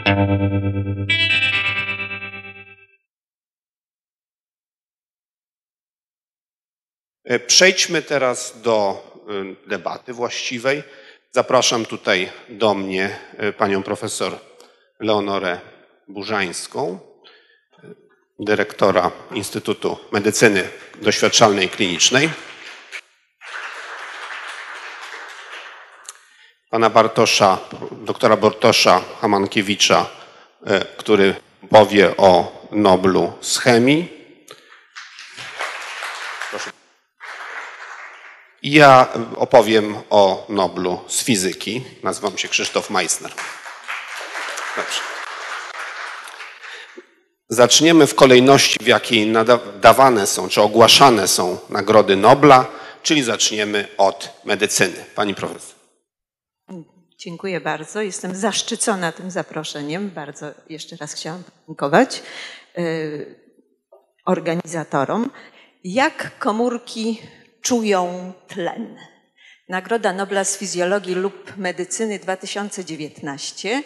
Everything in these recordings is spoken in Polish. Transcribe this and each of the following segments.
Przejdźmy teraz do debaty właściwej. Zapraszam tutaj do mnie panią profesor Leonorę Burzańską, dyrektora Instytutu Medycyny Doświadczalnej i Klinicznej. Pana doktora Bartosza Hamankiewicza, który powie o Noblu z chemii. Proszę. I ja opowiem o Noblu z fizyki. Nazywam się Krzysztof Meissner. Dobrze. Zaczniemy w kolejności, w jakiej dawane są, czy ogłaszane są nagrody Nobla, czyli zaczniemy od medycyny. Pani profesor. Dziękuję bardzo. Jestem zaszczycona tym zaproszeniem. Bardzo jeszcze raz chciałam podziękować organizatorom. Jak komórki czują tlen? Nagroda Nobla z fizjologii lub medycyny 2019.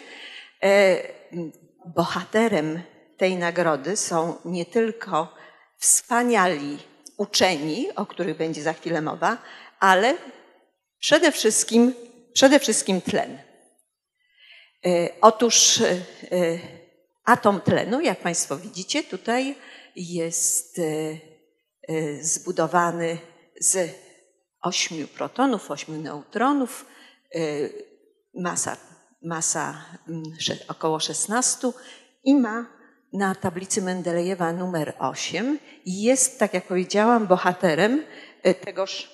Bohaterem tej nagrody są nie tylko wspaniali uczeni, o których będzie za chwilę mowa, ale przede wszystkim tlen. Otóż atom tlenu, jak Państwo widzicie, tutaj jest zbudowany z 8 protonów, 8 neutronów, masa około 16 i ma na tablicy Mendelejewa numer 8 i jest, tak jak powiedziałam, bohaterem tegoż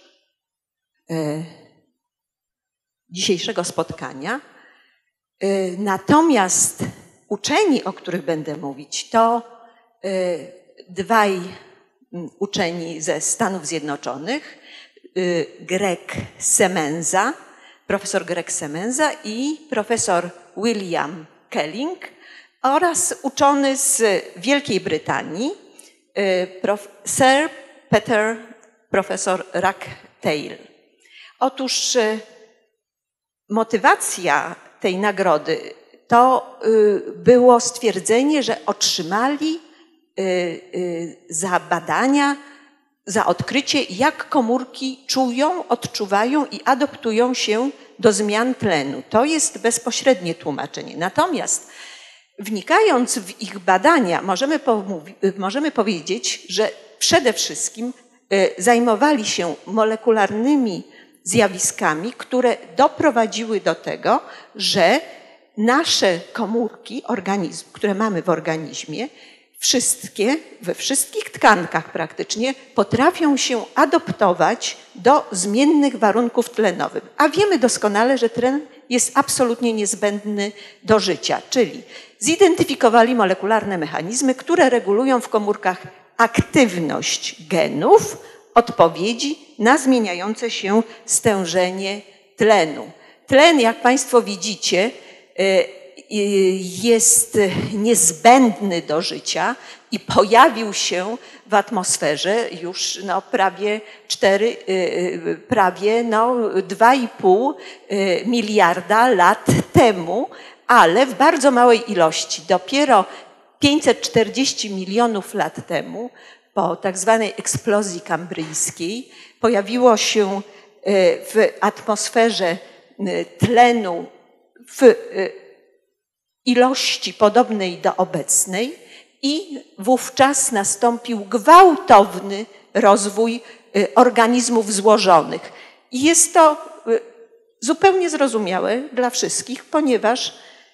dzisiejszego spotkania. Natomiast uczeni, o których będę mówić, to dwaj uczeni ze Stanów Zjednoczonych, profesor Greg Semenza i profesor William Kelling oraz uczony z Wielkiej Brytanii, profesor Rack-Tail. Otóż motywacja tej nagrody to było stwierdzenie, że otrzymali za badania, za odkrycie, jak komórki czują, odczuwają i adaptują się do zmian tlenu. To jest bezpośrednie tłumaczenie. Natomiast wnikając w ich badania, możemy powiedzieć, że przede wszystkim zajmowali się molekularnymi zjawiskami, które doprowadziły do tego, że nasze komórki, które mamy w organizmie, we wszystkich tkankach praktycznie potrafią się adaptować do zmiennych warunków tlenowych. A wiemy doskonale, że tlen jest absolutnie niezbędny do życia, czyli zidentyfikowali molekularne mechanizmy, które regulują w komórkach aktywność genów odpowiedzi na zmieniające się stężenie tlenu. Tlen, jak Państwo widzicie, jest niezbędny do życia i pojawił się w atmosferze już prawie 2,5 miliarda lat temu, ale w bardzo małej ilości. Dopiero 540 milionów lat temu, po tak zwanej eksplozji kambryjskiej, pojawiło się w atmosferze tlenu w ilości podobnej do obecnej i wówczas nastąpił gwałtowny rozwój organizmów złożonych. I jest to zupełnie zrozumiałe dla wszystkich, ponieważ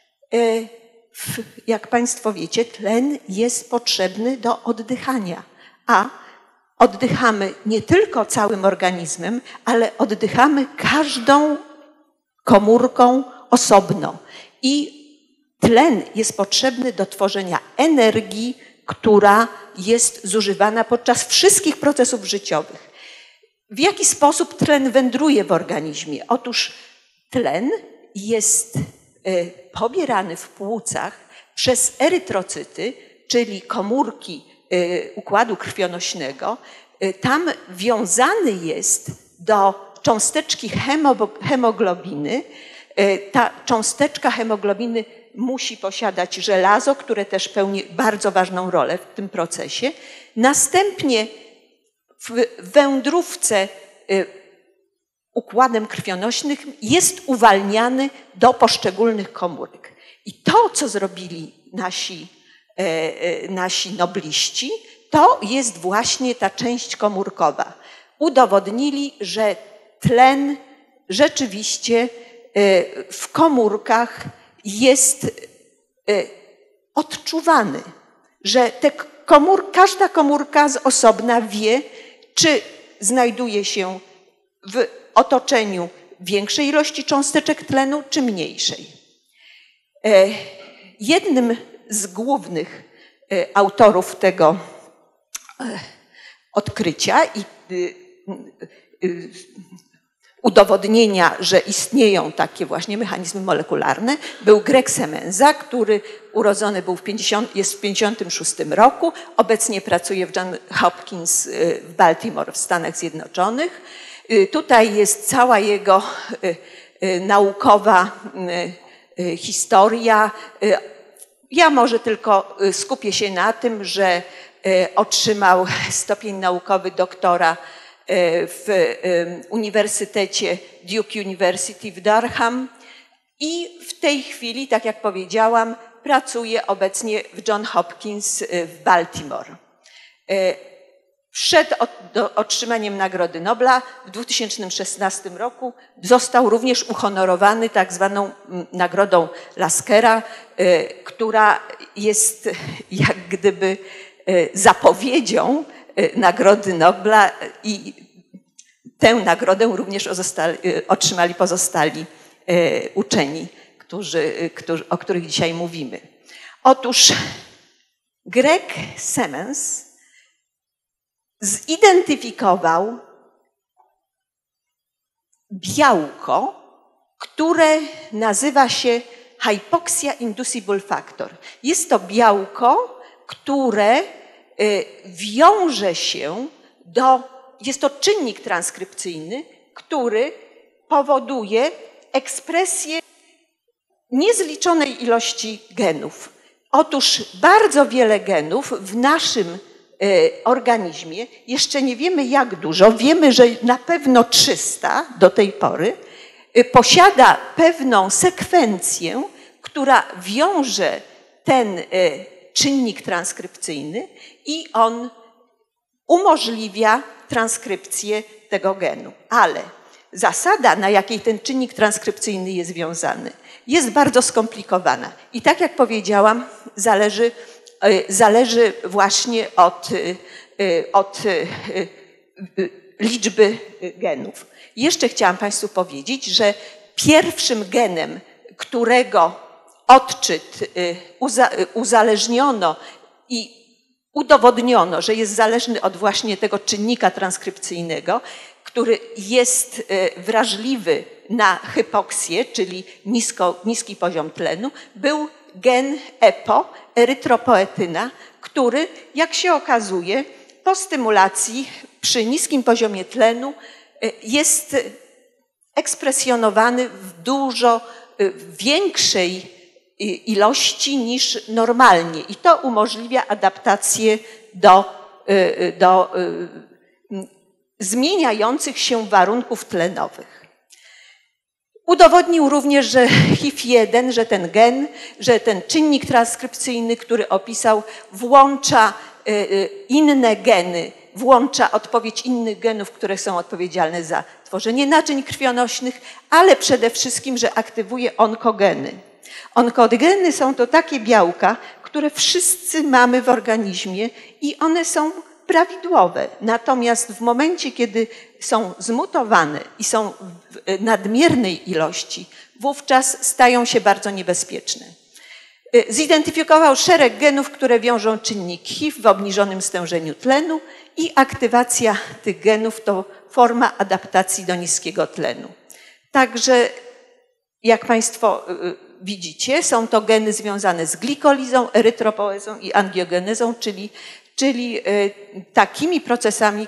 jak Państwo wiecie, tlen jest potrzebny do oddychania, a oddychamy nie tylko całym organizmem, ale oddychamy każdą komórką osobno. I tlen jest potrzebny do tworzenia energii, która jest zużywana podczas wszystkich procesów życiowych. W jaki sposób tlen wędruje w organizmie? Otóż tlen jest pobierany w płucach przez erytrocyty, czyli komórki układu krwionośnego. Tam wiązany jest do cząsteczki hemoglobiny. Ta cząsteczka hemoglobiny musi posiadać żelazo, które też pełni bardzo ważną rolę w tym procesie. Następnie w wędrówce układem krwionośnym jest uwalniany do poszczególnych komórek. I to, co zrobili nasi nobliści, to jest właśnie ta część komórkowa. Udowodnili, że tlen rzeczywiście w komórkach jest odczuwany, że każda komórka z osobna wie, czy znajduje się w otoczeniu większej ilości cząsteczek tlenu, czy mniejszej. Jednym z głównych autorów tego odkrycia i udowodnienia, że istnieją takie właśnie mechanizmy molekularne, był Greg Semenza, który urodzony był jest w 1956 roku, obecnie pracuje w Johns Hopkins w Baltimore w Stanach Zjednoczonych. Tutaj jest cała jego naukowa historia. Ja może tylko skupię się na tym, że otrzymał stopień naukowy doktora w Uniwersytecie Duke University w Durham i w tej chwili, tak jak powiedziałam, pracuje obecnie w Johns Hopkins w Baltimore. Przed otrzymaniem Nagrody Nobla w 2016 roku został również uhonorowany tak zwaną Nagrodą Laskera, która jest jak gdyby zapowiedzią Nagrody Nobla i tę nagrodę również otrzymali pozostali uczeni, o których dzisiaj mówimy. Otóż Greg Semens zidentyfikował białko, które nazywa się hypoxia inducible factor. Jest to białko, które wiąże się jest to czynnik transkrypcyjny, który powoduje ekspresję niezliczonej ilości genów. Otóż bardzo wiele genów w naszym organizmie, jeszcze nie wiemy jak dużo, wiemy, że na pewno 300 do tej pory, posiada pewną sekwencję, która wiąże ten czynnik transkrypcyjny i on umożliwia transkrypcję tego genu. Ale zasada, na jakiej ten czynnik transkrypcyjny jest związany, jest bardzo skomplikowana. I tak jak powiedziałam, zależy właśnie od liczby genów. Jeszcze chciałam Państwu powiedzieć, że pierwszym genem, którego odczyt uzależniono i udowodniono, że jest zależny od właśnie tego czynnika transkrypcyjnego, który jest wrażliwy na hypoksję, czyli niski poziom tlenu, był gen EPO, erytropoetyna, który, jak się okazuje, po stymulacji przy niskim poziomie tlenu jest ekspresjonowany w dużo większej ilości niż normalnie i to umożliwia adaptację do zmieniających się warunków tlenowych. Udowodnił również, że HIF-1, że ten czynnik transkrypcyjny, który opisał, włącza inne geny, włącza odpowiedź innych genów, które są odpowiedzialne za tworzenie naczyń krwionośnych, ale przede wszystkim, że aktywuje onkogeny. Onkogeny są to takie białka, które wszyscy mamy w organizmie i one są prawidłowe. Natomiast w momencie, kiedy są zmutowane i są w nadmiernej ilości, wówczas stają się bardzo niebezpieczne. Zidentyfikował szereg genów, które wiążą czynnik HIF w obniżonym stężeniu tlenu i aktywacja tych genów to forma adaptacji do niskiego tlenu. Także, jak Państwo widzicie, są to geny związane z glikolizą, erytropoezą i angiogenezą, czyli takimi procesami,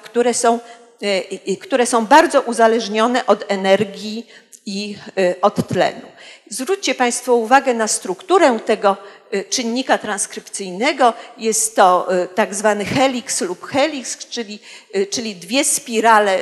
które są bardzo uzależnione od energii i od tlenu. Zwróćcie Państwo uwagę na strukturę tego czynnika transkrypcyjnego. Jest to tak zwany heliks lub helix, czyli dwie spirale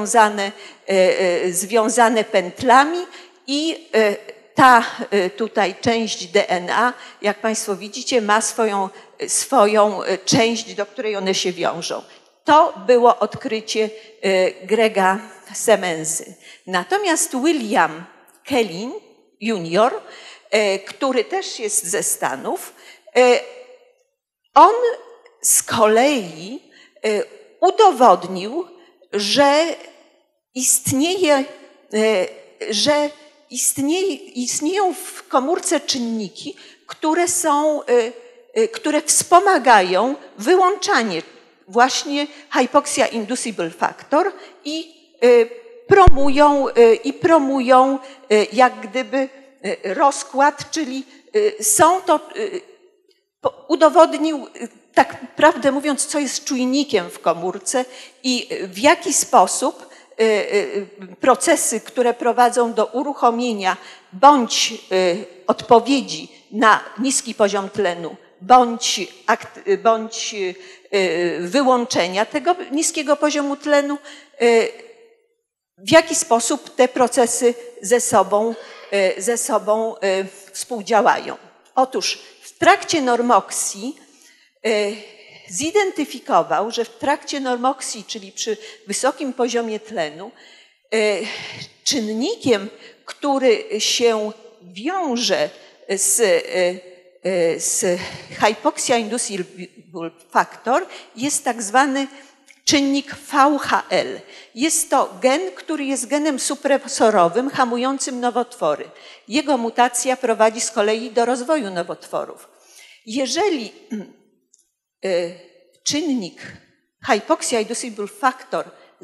związane pętlami i ta tutaj część DNA, jak Państwo widzicie, ma swoją część, do której one się wiążą. To było odkrycie Grega Semensy. Natomiast William Kellin Jr., który też jest ze Stanów, on z kolei udowodnił, że istnieją w komórce czynniki, które wspomagają wyłączanie właśnie hypoxia inducible factor i promują jak gdyby rozkład, czyli udowodnił, tak prawdę mówiąc, co jest czujnikiem w komórce i w jaki sposób procesy, które prowadzą do uruchomienia bądź odpowiedzi na niski poziom tlenu, bądź wyłączenia tego niskiego poziomu tlenu, w jaki sposób te procesy ze sobą współdziałają. Otóż w trakcie normoksji zidentyfikował, że w trakcie normoksji, czyli przy wysokim poziomie tlenu, czynnikiem, który się wiąże z hypoxia inducible factor, jest tak zwany czynnik VHL. Jest to gen, który jest genem supresorowym hamującym nowotwory. Jego mutacja prowadzi z kolei do rozwoju nowotworów. Jeżeli czynnik hypoxia inducible factor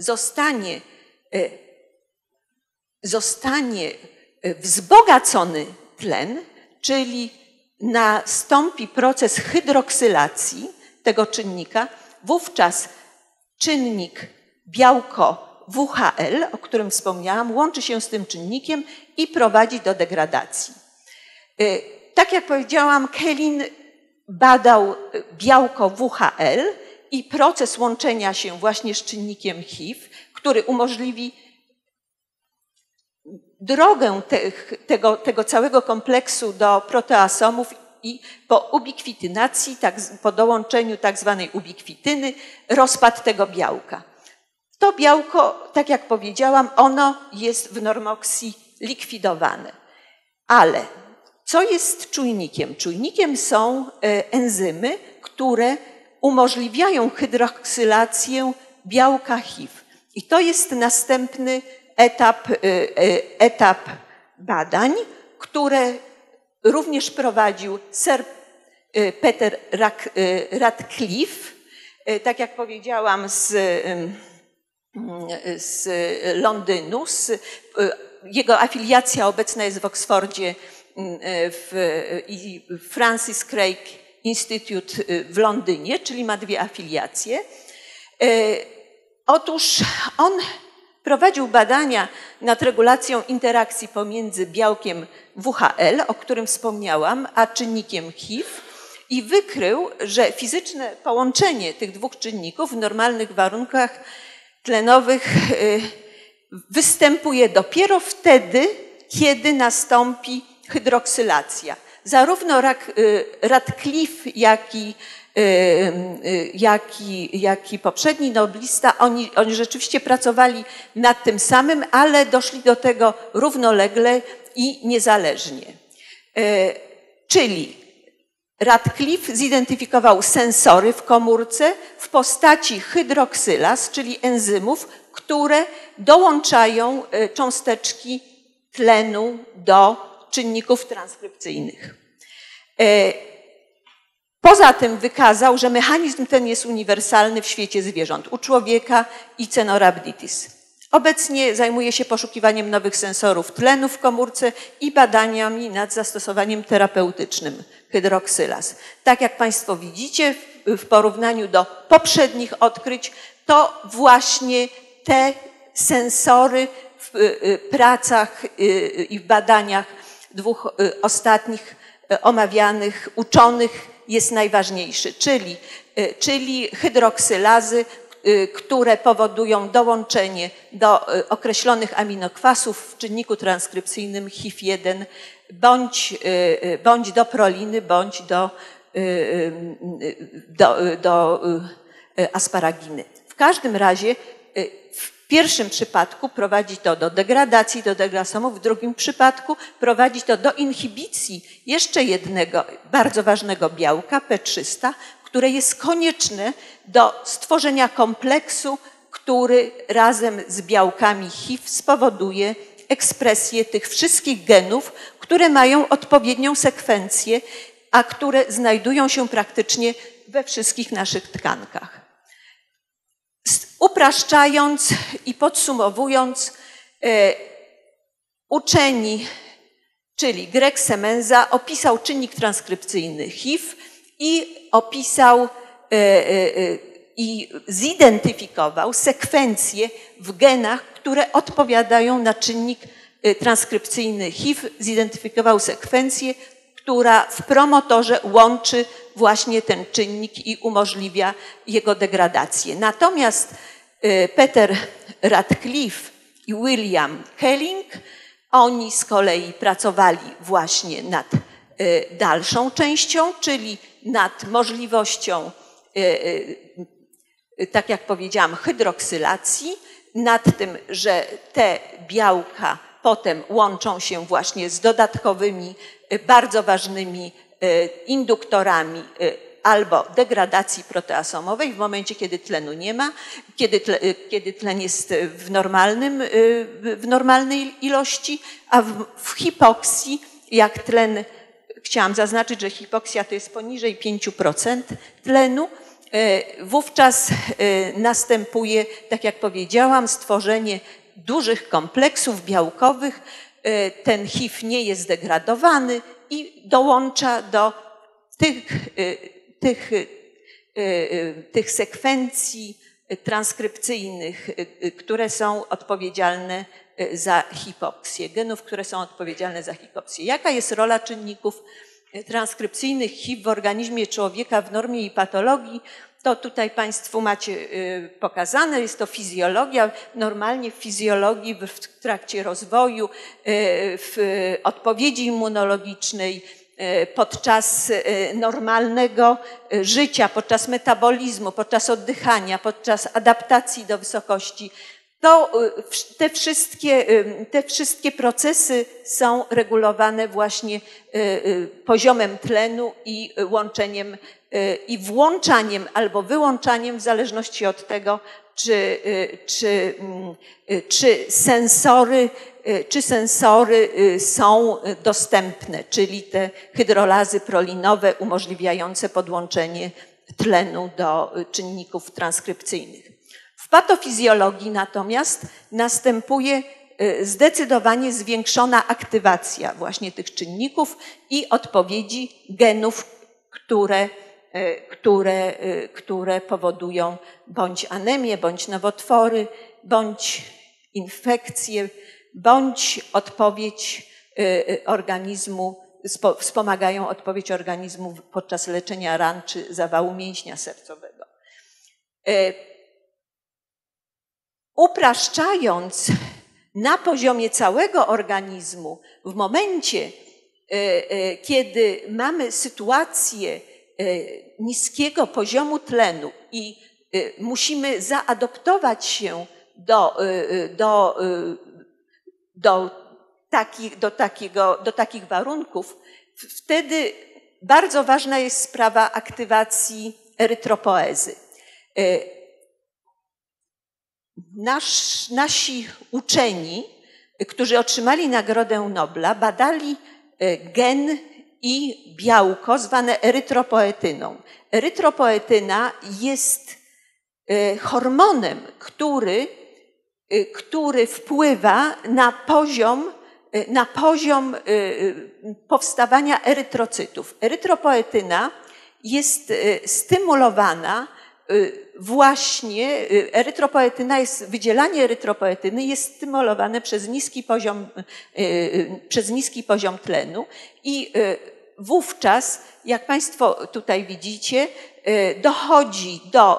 zostanie wzbogacony tlen, czyli nastąpi proces hydroksylacji tego czynnika, wówczas czynnik białko WHL, o którym wspomniałam, łączy się z tym czynnikiem i prowadzi do degradacji. Tak jak powiedziałam, Kellin badał białko WHL i proces łączenia się właśnie z czynnikiem HIV, który umożliwi drogę tego całego kompleksu do proteasomów i po ubikwitynacji, po dołączeniu tak zwanej ubikwityny, rozpad tego białka. To białko, tak jak powiedziałam, ono jest w normoksji likwidowane. Ale co jest czujnikiem? Czujnikiem są enzymy, które umożliwiają hydroksylację białka HIV. I to jest następny etap badań, które również prowadził Sir Peter Radcliffe, tak jak powiedziałam, z Londynu. Jego afiliacja obecna jest w Oksfordzie i Francis Crick Institute w Londynie, czyli ma dwie afiliacje. Otóż on prowadził badania nad regulacją interakcji pomiędzy białkiem WHL, o którym wspomniałam, a czynnikiem HIV i wykrył, że fizyczne połączenie tych dwóch czynników w normalnych warunkach tlenowych występuje dopiero wtedy, kiedy nastąpi hydroksylacja. Zarówno Radcliffe, jak i poprzedni noblista, oni rzeczywiście pracowali nad tym samym, ale doszli do tego równolegle i niezależnie. Czyli Radcliffe zidentyfikował sensory w komórce w postaci hydroksylaz, czyli enzymów, które dołączają cząsteczki tlenu do czynników transkrypcyjnych. Poza tym wykazał, że mechanizm ten jest uniwersalny w świecie zwierząt, u człowieka i Caenorhabditis. Obecnie zajmuje się poszukiwaniem nowych sensorów tlenu w komórce i badaniami nad zastosowaniem terapeutycznym hydroksylaz. Tak jak Państwo widzicie, w porównaniu do poprzednich odkryć, to właśnie te sensory w pracach i w badaniach dwóch ostatnich omawianych uczonych jest najważniejszy, czyli hydroksylazy, które powodują dołączenie do określonych aminokwasów w czynniku transkrypcyjnym HIF-1 bądź do proliny, bądź do asparaginy. W każdym razie w pierwszym przypadku prowadzi to do degradacji, do degrasomu, w drugim przypadku prowadzi to do inhibicji jeszcze jednego bardzo ważnego białka, P300, które jest konieczne do stworzenia kompleksu, który razem z białkami HIF spowoduje ekspresję tych wszystkich genów, które mają odpowiednią sekwencję, a które znajdują się praktycznie we wszystkich naszych tkankach. Upraszczając i podsumowując, uczeni, czyli Greg Semenza, opisał czynnik transkrypcyjny HIF i opisał i zidentyfikował sekwencje w genach, które odpowiadają na czynnik transkrypcyjny HIF. Zidentyfikował sekwencję, która w promotorze łączy właśnie ten czynnik i umożliwia jego degradację. Natomiast Peter Radcliffe i William Kaelin, oni z kolei pracowali właśnie nad dalszą częścią, czyli nad możliwością, tak jak powiedziałam, hydroksylacji, nad tym, że te białka potem łączą się właśnie z dodatkowymi, bardzo ważnymi induktorami albo degradacji proteasomowej w momencie, kiedy tlenu nie ma, kiedy tlen jest w normalnej ilości, a w hipoksji, jak tlen, chciałam zaznaczyć, że hipoksja to jest poniżej 5% tlenu, wówczas następuje, tak jak powiedziałam, stworzenie dużych kompleksów białkowych. Ten HIF nie jest degradowany i dołącza do tych sekwencji transkrypcyjnych, które są odpowiedzialne za hipoksję, genów, które są odpowiedzialne za hipoksję. Jaka jest rola czynników transkrypcyjnych HIF w organizmie człowieka w normie i patologii? To tutaj Państwu macie pokazane, jest to fizjologia. Normalnie w fizjologii, w trakcie rozwoju, w odpowiedzi immunologicznej, podczas normalnego życia, podczas metabolizmu, podczas oddychania, podczas adaptacji do wysokości, to te wszystkie procesy są regulowane właśnie poziomem tlenu i łączeniem i włączaniem albo wyłączaniem w zależności od tego, czy sensory są dostępne, czyli te hydrolazy prolinowe umożliwiające podłączenie tlenu do czynników transkrypcyjnych. W patofizjologii natomiast następuje zdecydowanie zwiększona aktywacja właśnie tych czynników i odpowiedzi genów, które powodują bądź anemię, bądź nowotwory, bądź infekcje, bądź odpowiedź organizmu, wspomagają odpowiedź organizmu podczas leczenia ran czy zawału mięśnia sercowego. Upraszczając na poziomie całego organizmu, w momencie, kiedy mamy sytuację niskiego poziomu tlenu i musimy zaadoptować się do takich warunków, wtedy bardzo ważna jest sprawa aktywacji erytropoezy. Nasi uczeni, którzy otrzymali Nagrodę Nobla, badali gen i białko zwane erytropoetyną. Erytropoetyna jest hormonem, który wpływa na poziom powstawania erytrocytów. Erytropoetyna jest stymulowana właśnie wydzielanie erytropoetyny jest stymulowane przez niski poziom tlenu i wówczas, jak Państwo tutaj widzicie, dochodzi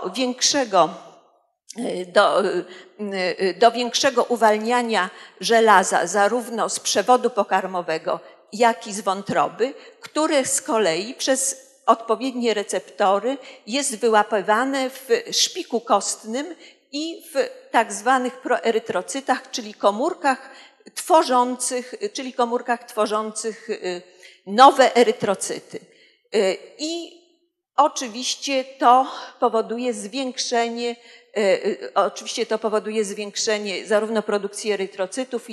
do większego uwalniania żelaza zarówno z przewodu pokarmowego, jak i z wątroby, które z kolei przez odpowiednie receptory jest wyłapywane w szpiku kostnym i w tak zwanych proerytrocytach, czyli komórkach tworzących nowe erytrocyty. I oczywiście to powoduje zwiększenie zarówno produkcji erytrocytów,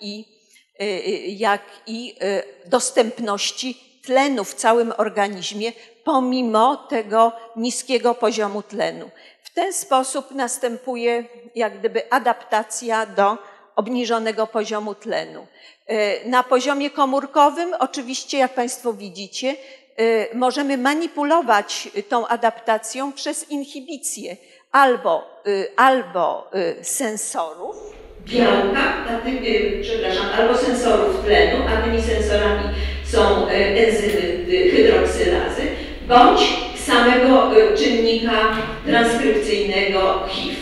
jak i dostępności tlenu w całym organizmie, pomimo tego niskiego poziomu tlenu. W ten sposób następuje jak gdyby adaptacja do obniżonego poziomu tlenu. Na poziomie komórkowym, oczywiście, jak Państwo widzicie, możemy manipulować tą adaptacją przez inhibicję albo sensorów białka, albo sensorów tlenu, a tymi sensorami są enzymy hydroksylazy, bądź samego czynnika transkrypcyjnego HIV.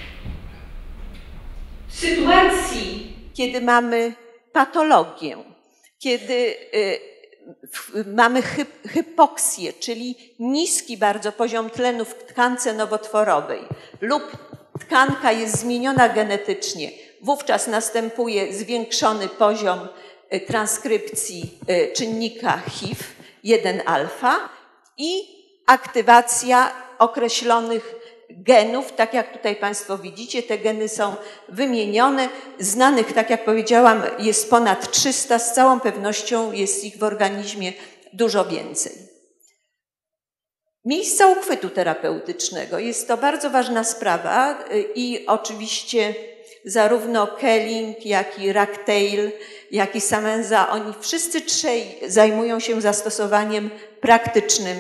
W sytuacji, kiedy mamy patologię, kiedy mamy hypoksję, czyli niski bardzo poziom tlenu w tkance nowotworowej lub tkanka jest zmieniona genetycznie, wówczas następuje zwiększony poziom transkrypcji czynnika HIV-1-alfa i aktywacja określonych genów. Tak jak tutaj Państwo widzicie, te geny są wymienione. Znanych, tak jak powiedziałam, jest ponad 300. Z całą pewnością jest ich w organizmie dużo więcej. Miejsca uchwytu terapeutycznego. Jest to bardzo ważna sprawa i oczywiście zarówno Kelling, jak i Rachtail, jak i Samenza, oni wszyscy trzej zajmują się zastosowaniem praktycznym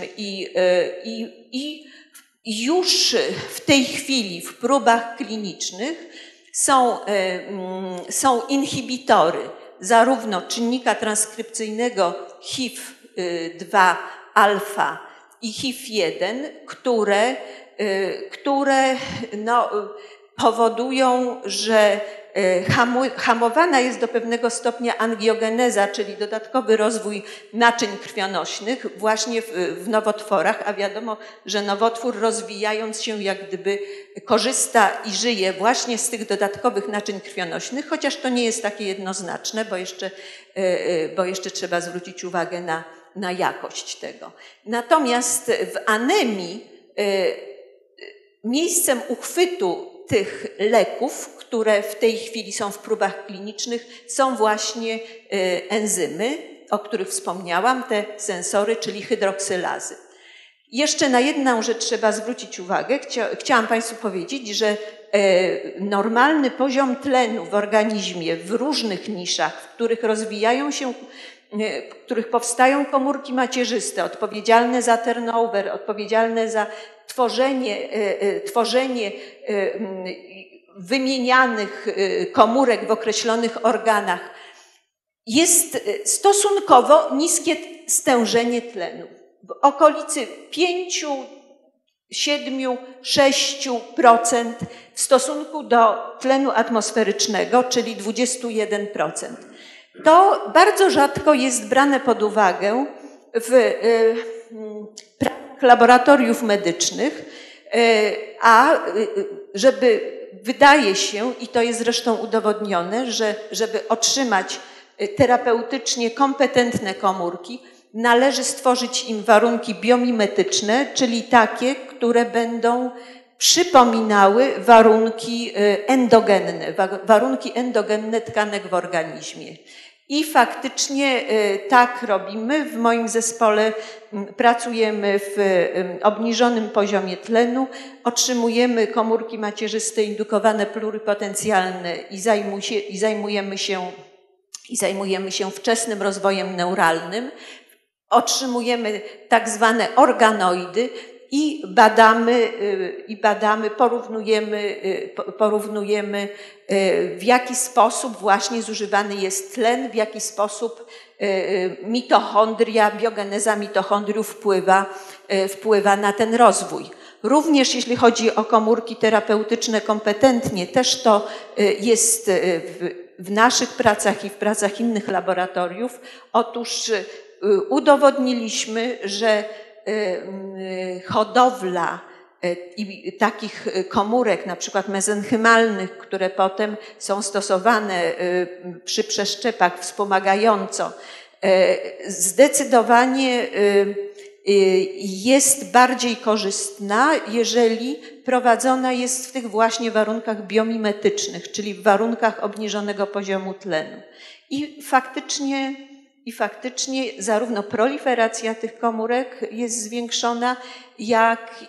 i już w tej chwili w próbach klinicznych są inhibitory zarówno czynnika transkrypcyjnego HIV-2-alfa i HIV-1, które powodują, że hamowana jest do pewnego stopnia angiogeneza, czyli dodatkowy rozwój naczyń krwionośnych właśnie w nowotworach, a wiadomo, że nowotwór rozwijając się jak gdyby korzysta i żyje właśnie z tych dodatkowych naczyń krwionośnych, chociaż to nie jest takie jednoznaczne, bo jeszcze trzeba zwrócić uwagę na jakość tego. Natomiast w anemii miejscem uchwytu tych leków, które w tej chwili są w próbach klinicznych, są właśnie enzymy, o których wspomniałam, te sensory, czyli hydroksylazy. Jeszcze na jedną rzecz trzeba zwrócić uwagę. Chciałam Państwu powiedzieć, że normalny poziom tlenu w organizmie w różnych niszach, w których rozwijają się, w których powstają komórki macierzyste, odpowiedzialne za turnover, odpowiedzialne za tworzenie wymienianych komórek w określonych organach, jest stosunkowo niskie stężenie tlenu. W okolicy 5, 7, 6% w stosunku do tlenu atmosferycznego, czyli 21%. To bardzo rzadko jest brane pod uwagę w laboratoriów medycznych, a wydaje się, i to jest zresztą udowodnione, że żeby otrzymać terapeutycznie kompetentne komórki, należy stworzyć im warunki biomimetyczne, czyli takie, które będą przypominały warunki endogenne tkanek w organizmie. I faktycznie tak robimy. W moim zespole pracujemy w obniżonym poziomie tlenu, otrzymujemy komórki macierzyste indukowane pluripotencjalne i zajmujemy się wczesnym rozwojem neuralnym. Otrzymujemy tak zwane organoidy i badamy, porównujemy w jaki sposób właśnie zużywany jest tlen, w jaki sposób mitochondria, biogeneza mitochondriów wpływa na ten rozwój. Również jeśli chodzi o komórki terapeutyczne kompetentnie, też to jest w naszych pracach i w pracach innych laboratoriów. Otóż udowodniliśmy, że hodowla takich komórek, na przykład mezenchymalnych, które potem są stosowane przy przeszczepach wspomagająco, zdecydowanie jest bardziej korzystna, jeżeli prowadzona jest w tych właśnie warunkach biomimetycznych, czyli w warunkach obniżonego poziomu tlenu. I faktycznie zarówno proliferacja tych komórek jest zwiększona, jak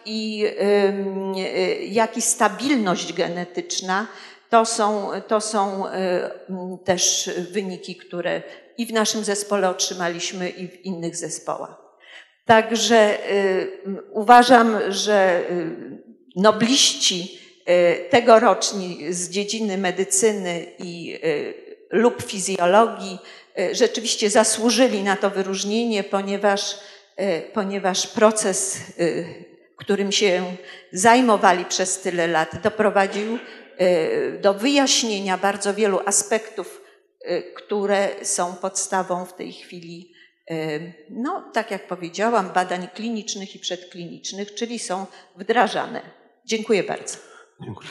i stabilność genetyczna. To są też wyniki, które i w naszym zespole otrzymaliśmy, i w innych zespołach. Także uważam, że nobliści tegoroczni z dziedziny medycyny lub fizjologii rzeczywiście zasłużyli na to wyróżnienie, ponieważ proces, którym się zajmowali przez tyle lat, doprowadził do wyjaśnienia bardzo wielu aspektów, które są podstawą w tej chwili, no tak jak powiedziałam, badań klinicznych i przedklinicznych, czyli są wdrażane. Dziękuję bardzo. Dziękuję.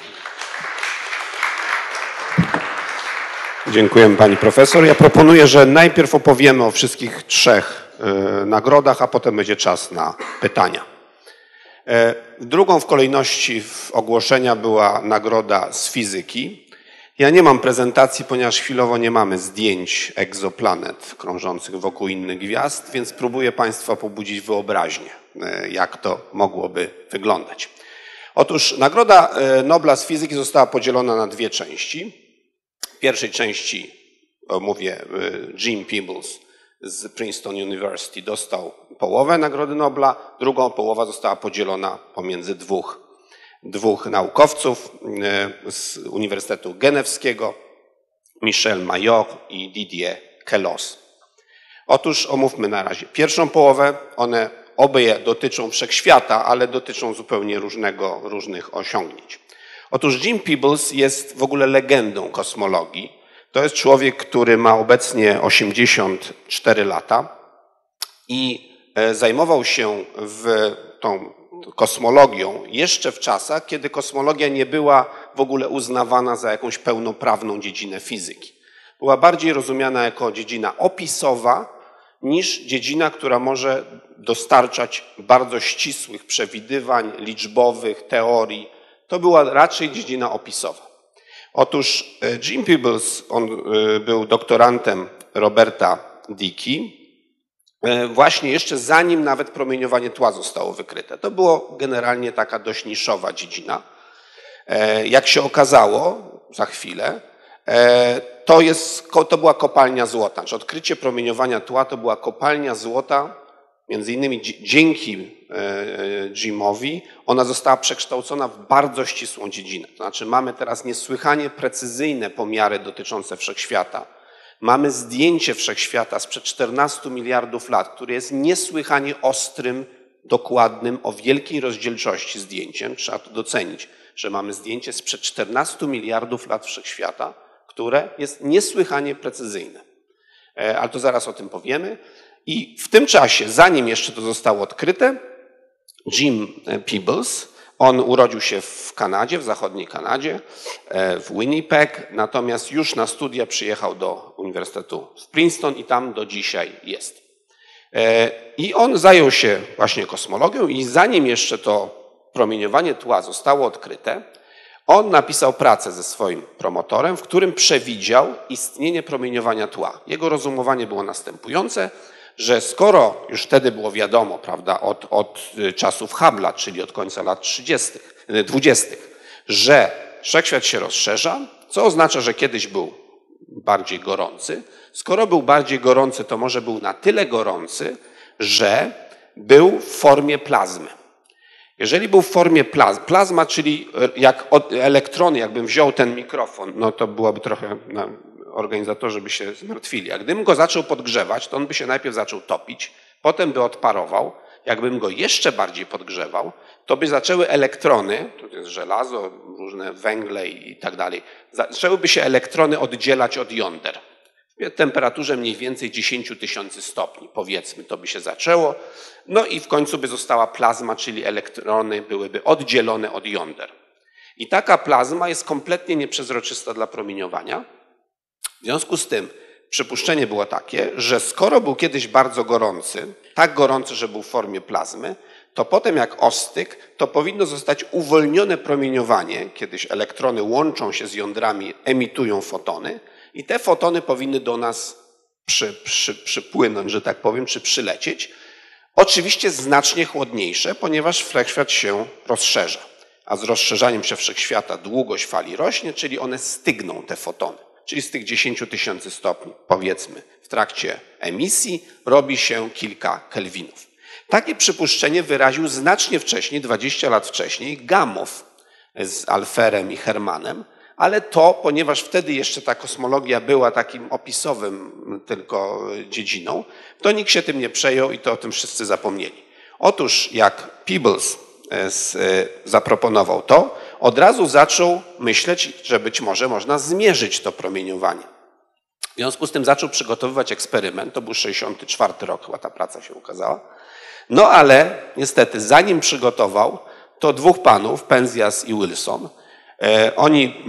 Dziękuję pani profesor. Ja proponuję, że najpierw opowiemy o wszystkich 3 nagrodach, a potem będzie czas na pytania. Drugą w kolejności ogłoszenia była nagroda z fizyki. Ja nie mam prezentacji, ponieważ chwilowo nie mamy zdjęć egzoplanet krążących wokół innych gwiazd, więc próbuję państwa pobudzić wyobraźnię, jak to mogłoby wyglądać. Otóż Nagroda Nobla z fizyki została podzielona na 2 części. W pierwszej części, mówię, Jim Peebles z Princeton University dostał połowę Nagrody Nobla, drugą połowa została podzielona pomiędzy dwóch naukowców z Uniwersytetu Genewskiego, Michel Mayor i Didier Queloz. Otóż omówmy na razie pierwszą połowę. One obie dotyczą wszechświata, ale dotyczą zupełnie różnych osiągnięć. Otóż Jim Peebles jest w ogóle legendą kosmologii. To jest człowiek, który ma obecnie 84 lata i zajmował się tą kosmologią jeszcze w czasach, kiedy kosmologia nie była w ogóle uznawana za jakąś pełnoprawną dziedzinę fizyki. Była bardziej rozumiana jako dziedzina opisowa niż dziedzina, która może dostarczać bardzo ścisłych przewidywań liczbowych, teorii. To była raczej dziedzina opisowa. Otóż Jim Peebles, on był doktorantem Roberta Dickey, właśnie jeszcze zanim nawet promieniowanie tła zostało wykryte. To było generalnie taka dość niszowa dziedzina. Jak się okazało, za chwilę, to była kopalnia złota. Znaczy odkrycie promieniowania tła to była kopalnia złota, między innymi dzięki Jimowi, ona została przekształcona w bardzo ścisłą dziedzinę. To znaczy mamy teraz niesłychanie precyzyjne pomiary dotyczące wszechświata. Mamy zdjęcie wszechświata sprzed 14 miliardów lat, które jest niesłychanie ostrym, dokładnym, o wielkiej rozdzielczości zdjęciem. Trzeba to docenić, że mamy zdjęcie sprzed 14 miliardów lat wszechświata, które jest niesłychanie precyzyjne. Ale to zaraz o tym powiemy. I w tym czasie, zanim jeszcze to zostało odkryte, Jim Peebles, on urodził się w Kanadzie, w zachodniej Kanadzie, w Winnipeg, natomiast już na studia przyjechał do Uniwersytetu w Princeton i tam do dzisiaj jest. I on zajął się właśnie kosmologią i zanim jeszcze to promieniowanie tła zostało odkryte, on napisał pracę ze swoim promotorem, w którym przewidział istnienie promieniowania tła. Jego rozumowanie było następujące, że skoro już wtedy było wiadomo, prawda, od czasów Hubble'a, czyli od końca lat 20., że wszechświat się rozszerza, co oznacza, że kiedyś był bardziej gorący. Skoro był bardziej gorący, to może był na tyle gorący, że był w formie plazmy. Jeżeli był w formie plazma, czyli jak elektrony, jakbym wziął ten mikrofon, no to byłoby trochę, organizatorzy by się zmartwili. A gdybym go zaczął podgrzewać, to on by się najpierw zaczął topić, potem by odparował. Jakbym go jeszcze bardziej podgrzewał, to by zaczęły elektrony, to jest żelazo, różne węgle i tak dalej, zaczęłyby się elektrony oddzielać od jąder. W temperaturze mniej więcej 10 000 stopni, powiedzmy, to by się zaczęło. No i w końcu by została plazma, czyli elektrony byłyby oddzielone od jąder. I taka plazma jest kompletnie nieprzezroczysta dla promieniowania. W związku z tym przypuszczenie było takie, że skoro był kiedyś bardzo gorący, tak gorący, że był w formie plazmy, to potem jak ostygł, to powinno zostać uwolnione promieniowanie, kiedyś elektrony łączą się z jądrami, emitują fotony i te fotony powinny do nas przypłynąć, że tak powiem, czy przylecieć. Oczywiście znacznie chłodniejsze, ponieważ wszechświat się rozszerza. A z rozszerzaniem się wszechświata długość fali rośnie, czyli one stygną, te fotony. Czyli z tych 10 000 stopni, powiedzmy, w trakcie emisji robi się kilka kelwinów. Takie przypuszczenie wyraził znacznie wcześniej, 20 lat wcześniej, Gamow z Alferem i Hermanem, ale to, ponieważ wtedy jeszcze ta kosmologia była takim opisowym tylko dziedziną, to nikt się tym nie przejął i to o tym wszyscy zapomnieli. Otóż jak Peebles zaproponował to, od razu zaczął myśleć, że być może można zmierzyć to promieniowanie. W związku z tym zaczął przygotowywać eksperyment, to był 64 rok, chyba ta praca się ukazała. No ale niestety zanim przygotował, to dwóch panów, Penzias i Wilson, oni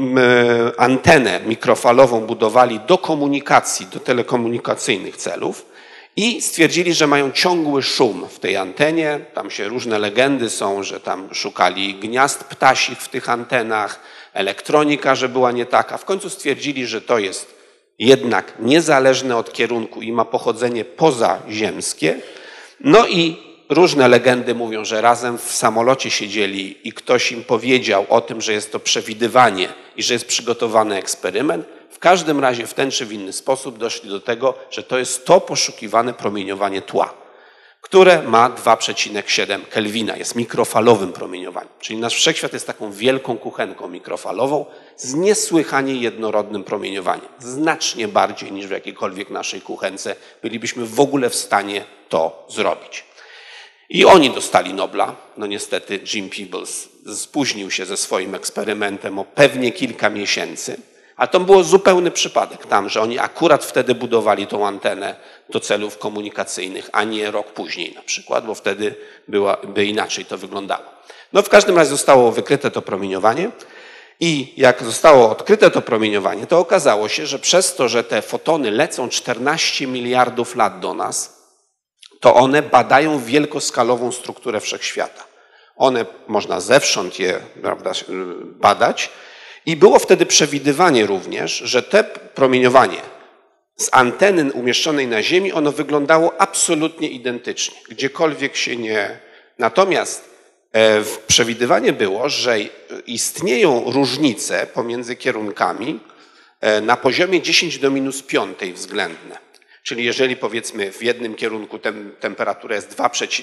antenę mikrofalową budowali do komunikacji, do telekomunikacyjnych celów i stwierdzili, że mają ciągły szum w tej antenie. Tam się różne legendy są, że tam szukali gniazd ptasich w tych antenach, elektronika, że była nie taka. W końcu stwierdzili, że to jest jednak niezależne od kierunku i ma pochodzenie pozaziemskie. No i różne legendy mówią, że razem w samolocie siedzieli i ktoś im powiedział o tym, że jest to przewidywanie i że jest przygotowany eksperyment. W każdym razie w ten czy w inny sposób doszli do tego, że to jest to poszukiwane promieniowanie tła, które ma 2,7 Kelwina, jest mikrofalowym promieniowaniem. Czyli nasz wszechświat jest taką wielką kuchenką mikrofalową z niesłychanie jednorodnym promieniowaniem. Znacznie bardziej niż w jakiejkolwiek naszej kuchence bylibyśmy w ogóle w stanie to zrobić. I oni dostali Nobla. No niestety Jim Peebles spóźnił się ze swoim eksperymentem o pewnie kilka miesięcy, a to był zupełny przypadek tam, że oni akurat wtedy budowali tą antenę do celów komunikacyjnych, a nie rok później na przykład, bo wtedy by inaczej to wyglądało. No w każdym razie zostało wykryte to promieniowanie i jak zostało odkryte to promieniowanie, to okazało się, że przez to, że te fotony lecą 14 miliardów lat do nas, to one badają wielkoskalową strukturę wszechświata. One, można zewsząd je, prawda, badać i było wtedy przewidywanie również, że te promieniowanie z anteny umieszczonej na Ziemi, ono wyglądało absolutnie identycznie, gdziekolwiek się nie... Natomiast przewidywanie było, że istnieją różnice pomiędzy kierunkami na poziomie 10⁻⁵ względne. Czyli jeżeli powiedzmy w jednym kierunku temperatura jest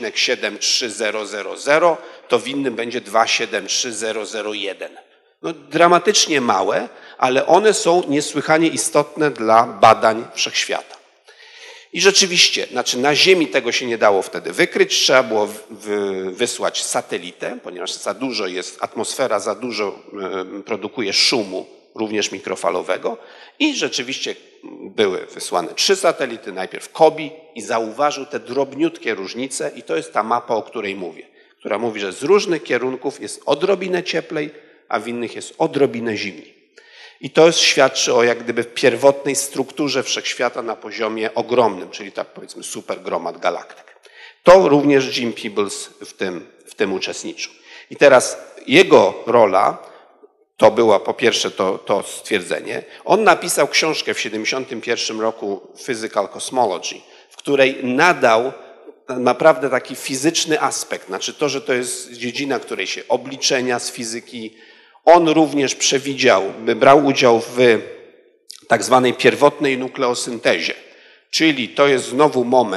2,73000, to w innym będzie 2,73001. No, dramatycznie małe, ale one są niesłychanie istotne dla badań wszechświata. I rzeczywiście, znaczy na Ziemi tego się nie dało wtedy wykryć, trzeba było wysłać satelitę, ponieważ za dużo jest, atmosfera za dużo produkuje szumu, również mikrofalowego i rzeczywiście były wysłane 3 satelity, najpierw COBE i zauważył te drobniutkie różnice i to jest ta mapa, o której mówię, która mówi, że z różnych kierunków jest odrobinę cieplej, a w innych jest odrobinę zimniej. I to świadczy o jak gdyby pierwotnej strukturze wszechświata na poziomie ogromnym, czyli tak powiedzmy supergromad galaktyk. To również Jim Peebles w tym uczestniczył. I teraz jego rola to była po pierwsze to stwierdzenie. On napisał książkę w 1971 roku Physical Cosmology, w której nadał naprawdę taki fizyczny aspekt, znaczy to, że to jest dziedzina, której się obliczenia z fizyki. On również przewidział, brał udział w tak zwanej pierwotnej nukleosyntezie, czyli to jest znowu moment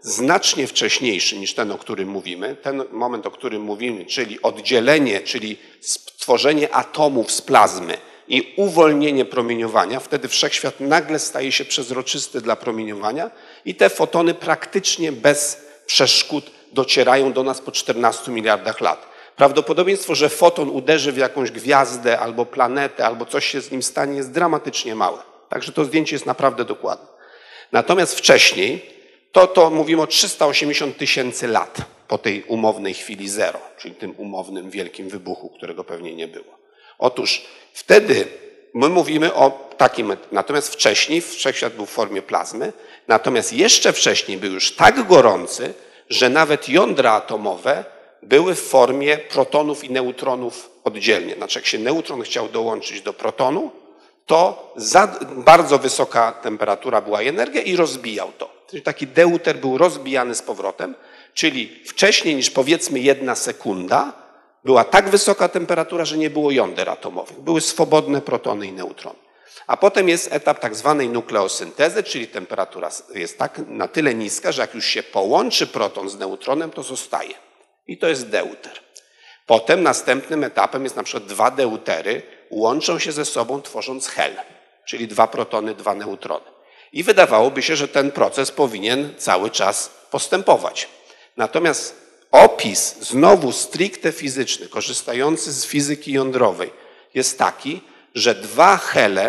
znacznie wcześniejszy niż ten, o którym mówimy. Ten moment, o którym mówimy, czyli oddzielenie, czyli stworzenie atomów z plazmy i uwolnienie promieniowania, wtedy wszechświat nagle staje się przezroczysty dla promieniowania i te fotony praktycznie bez przeszkód docierają do nas po 14 miliardach lat. Prawdopodobieństwo, że foton uderzy w jakąś gwiazdę albo planetę, albo coś się z nim stanie, jest dramatycznie małe. Także to zdjęcie jest naprawdę dokładne. Natomiast wcześniej, to mówimy o 380 000 lat po tej umownej chwili zero, czyli tym umownym wielkim wybuchu, którego pewnie nie było. Otóż wtedy my mówimy o takim, natomiast wcześniej wszechświat był w formie plazmy, natomiast jeszcze wcześniej był już tak gorący, że nawet jądra atomowe były w formie protonów i neutronów oddzielnie. Znaczy jak się neutron chciał dołączyć do protonu, to bardzo wysoka temperatura była energia i rozbijał to. Czyli taki deuter był rozbijany z powrotem, czyli wcześniej niż powiedzmy 1 sekunda była tak wysoka temperatura, że nie było jąder atomowych. Były swobodne protony i neutrony. A potem jest etap tak zwanej nukleosyntezy, czyli temperatura jest na tyle niska, że jak już się połączy proton z neutronem, to zostaje. I to jest deuter. Potem następnym etapem jest na przykład 2 deutery łączą się ze sobą tworząc hel, czyli 2 protony, 2 neutrony. I wydawałoby się, że ten proces powinien cały czas postępować. Natomiast opis znowu stricte fizyczny, korzystający z fizyki jądrowej jest taki, że 2 hele,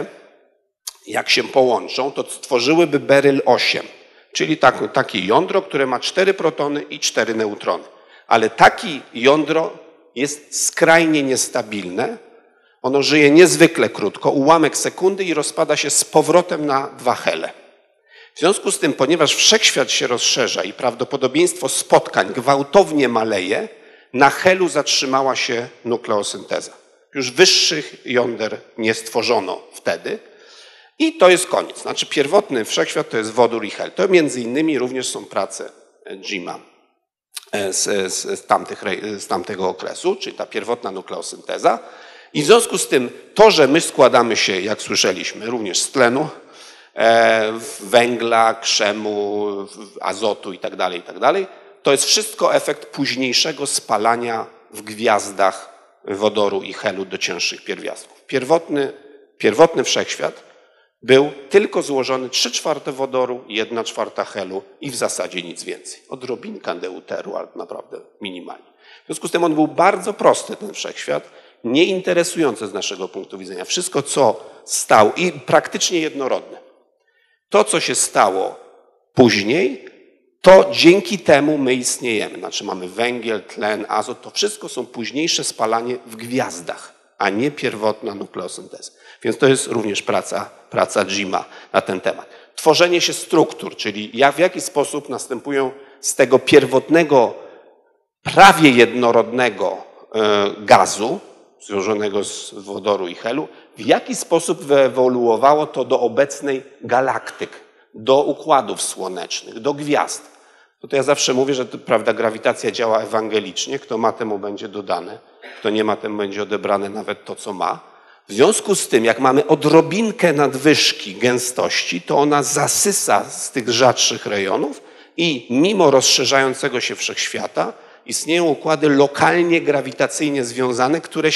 jak się połączą, to stworzyłyby beryl 8, czyli takie jądro, które ma 4 protony i 4 neutrony. Ale takie jądro jest skrajnie niestabilne, ono żyje niezwykle krótko, ułamek sekundy i rozpada się z powrotem na 2 hele. W związku z tym, ponieważ wszechświat się rozszerza i prawdopodobieństwo spotkań gwałtownie maleje, na helu zatrzymała się nukleosynteza. Już wyższych jąder nie stworzono wtedy i to jest koniec. Znaczy pierwotny wszechświat to jest wodór i hel. To między innymi również są prace Jima z tamtego okresu, czyli ta pierwotna nukleosynteza. I w związku z tym to, że my składamy się, jak słyszeliśmy, również z tlenu, węgla, krzemu, azotu itd., to jest wszystko efekt późniejszego spalania w gwiazdach wodoru i helu do cięższych pierwiastków. Pierwotny wszechświat był tylko złożony 3/4 wodoru, 1/4 helu i w zasadzie nic więcej. Odrobinka deuteru, ale naprawdę minimalnie. W związku z tym on był bardzo prosty, ten wszechświat, nieinteresujący z naszego punktu widzenia. Wszystko, co stało i praktycznie jednorodne. To, co się stało później, to dzięki temu my istniejemy. Znaczy mamy węgiel, tlen, azot, to wszystko są późniejsze spalanie w gwiazdach, a nie pierwotna nukleosynteza. Więc to jest również praca Jima na ten temat. Tworzenie się struktur, czyli w jaki sposób następują z tego pierwotnego, prawie jednorodnego gazu, złożonego z wodoru i helu, w jaki sposób wyewoluowało to do obecnej galaktyk, do układów słonecznych, do gwiazd. To ja zawsze mówię, że prawda, grawitacja działa ewangelicznie. Kto ma, temu będzie dodane. Kto nie ma, temu będzie odebrane nawet to, co ma. W związku z tym, jak mamy odrobinkę nadwyżki gęstości, to ona zasysa z tych rzadszych rejonów i mimo rozszerzającego się wszechświata istnieją układy lokalnie grawitacyjnie związane, które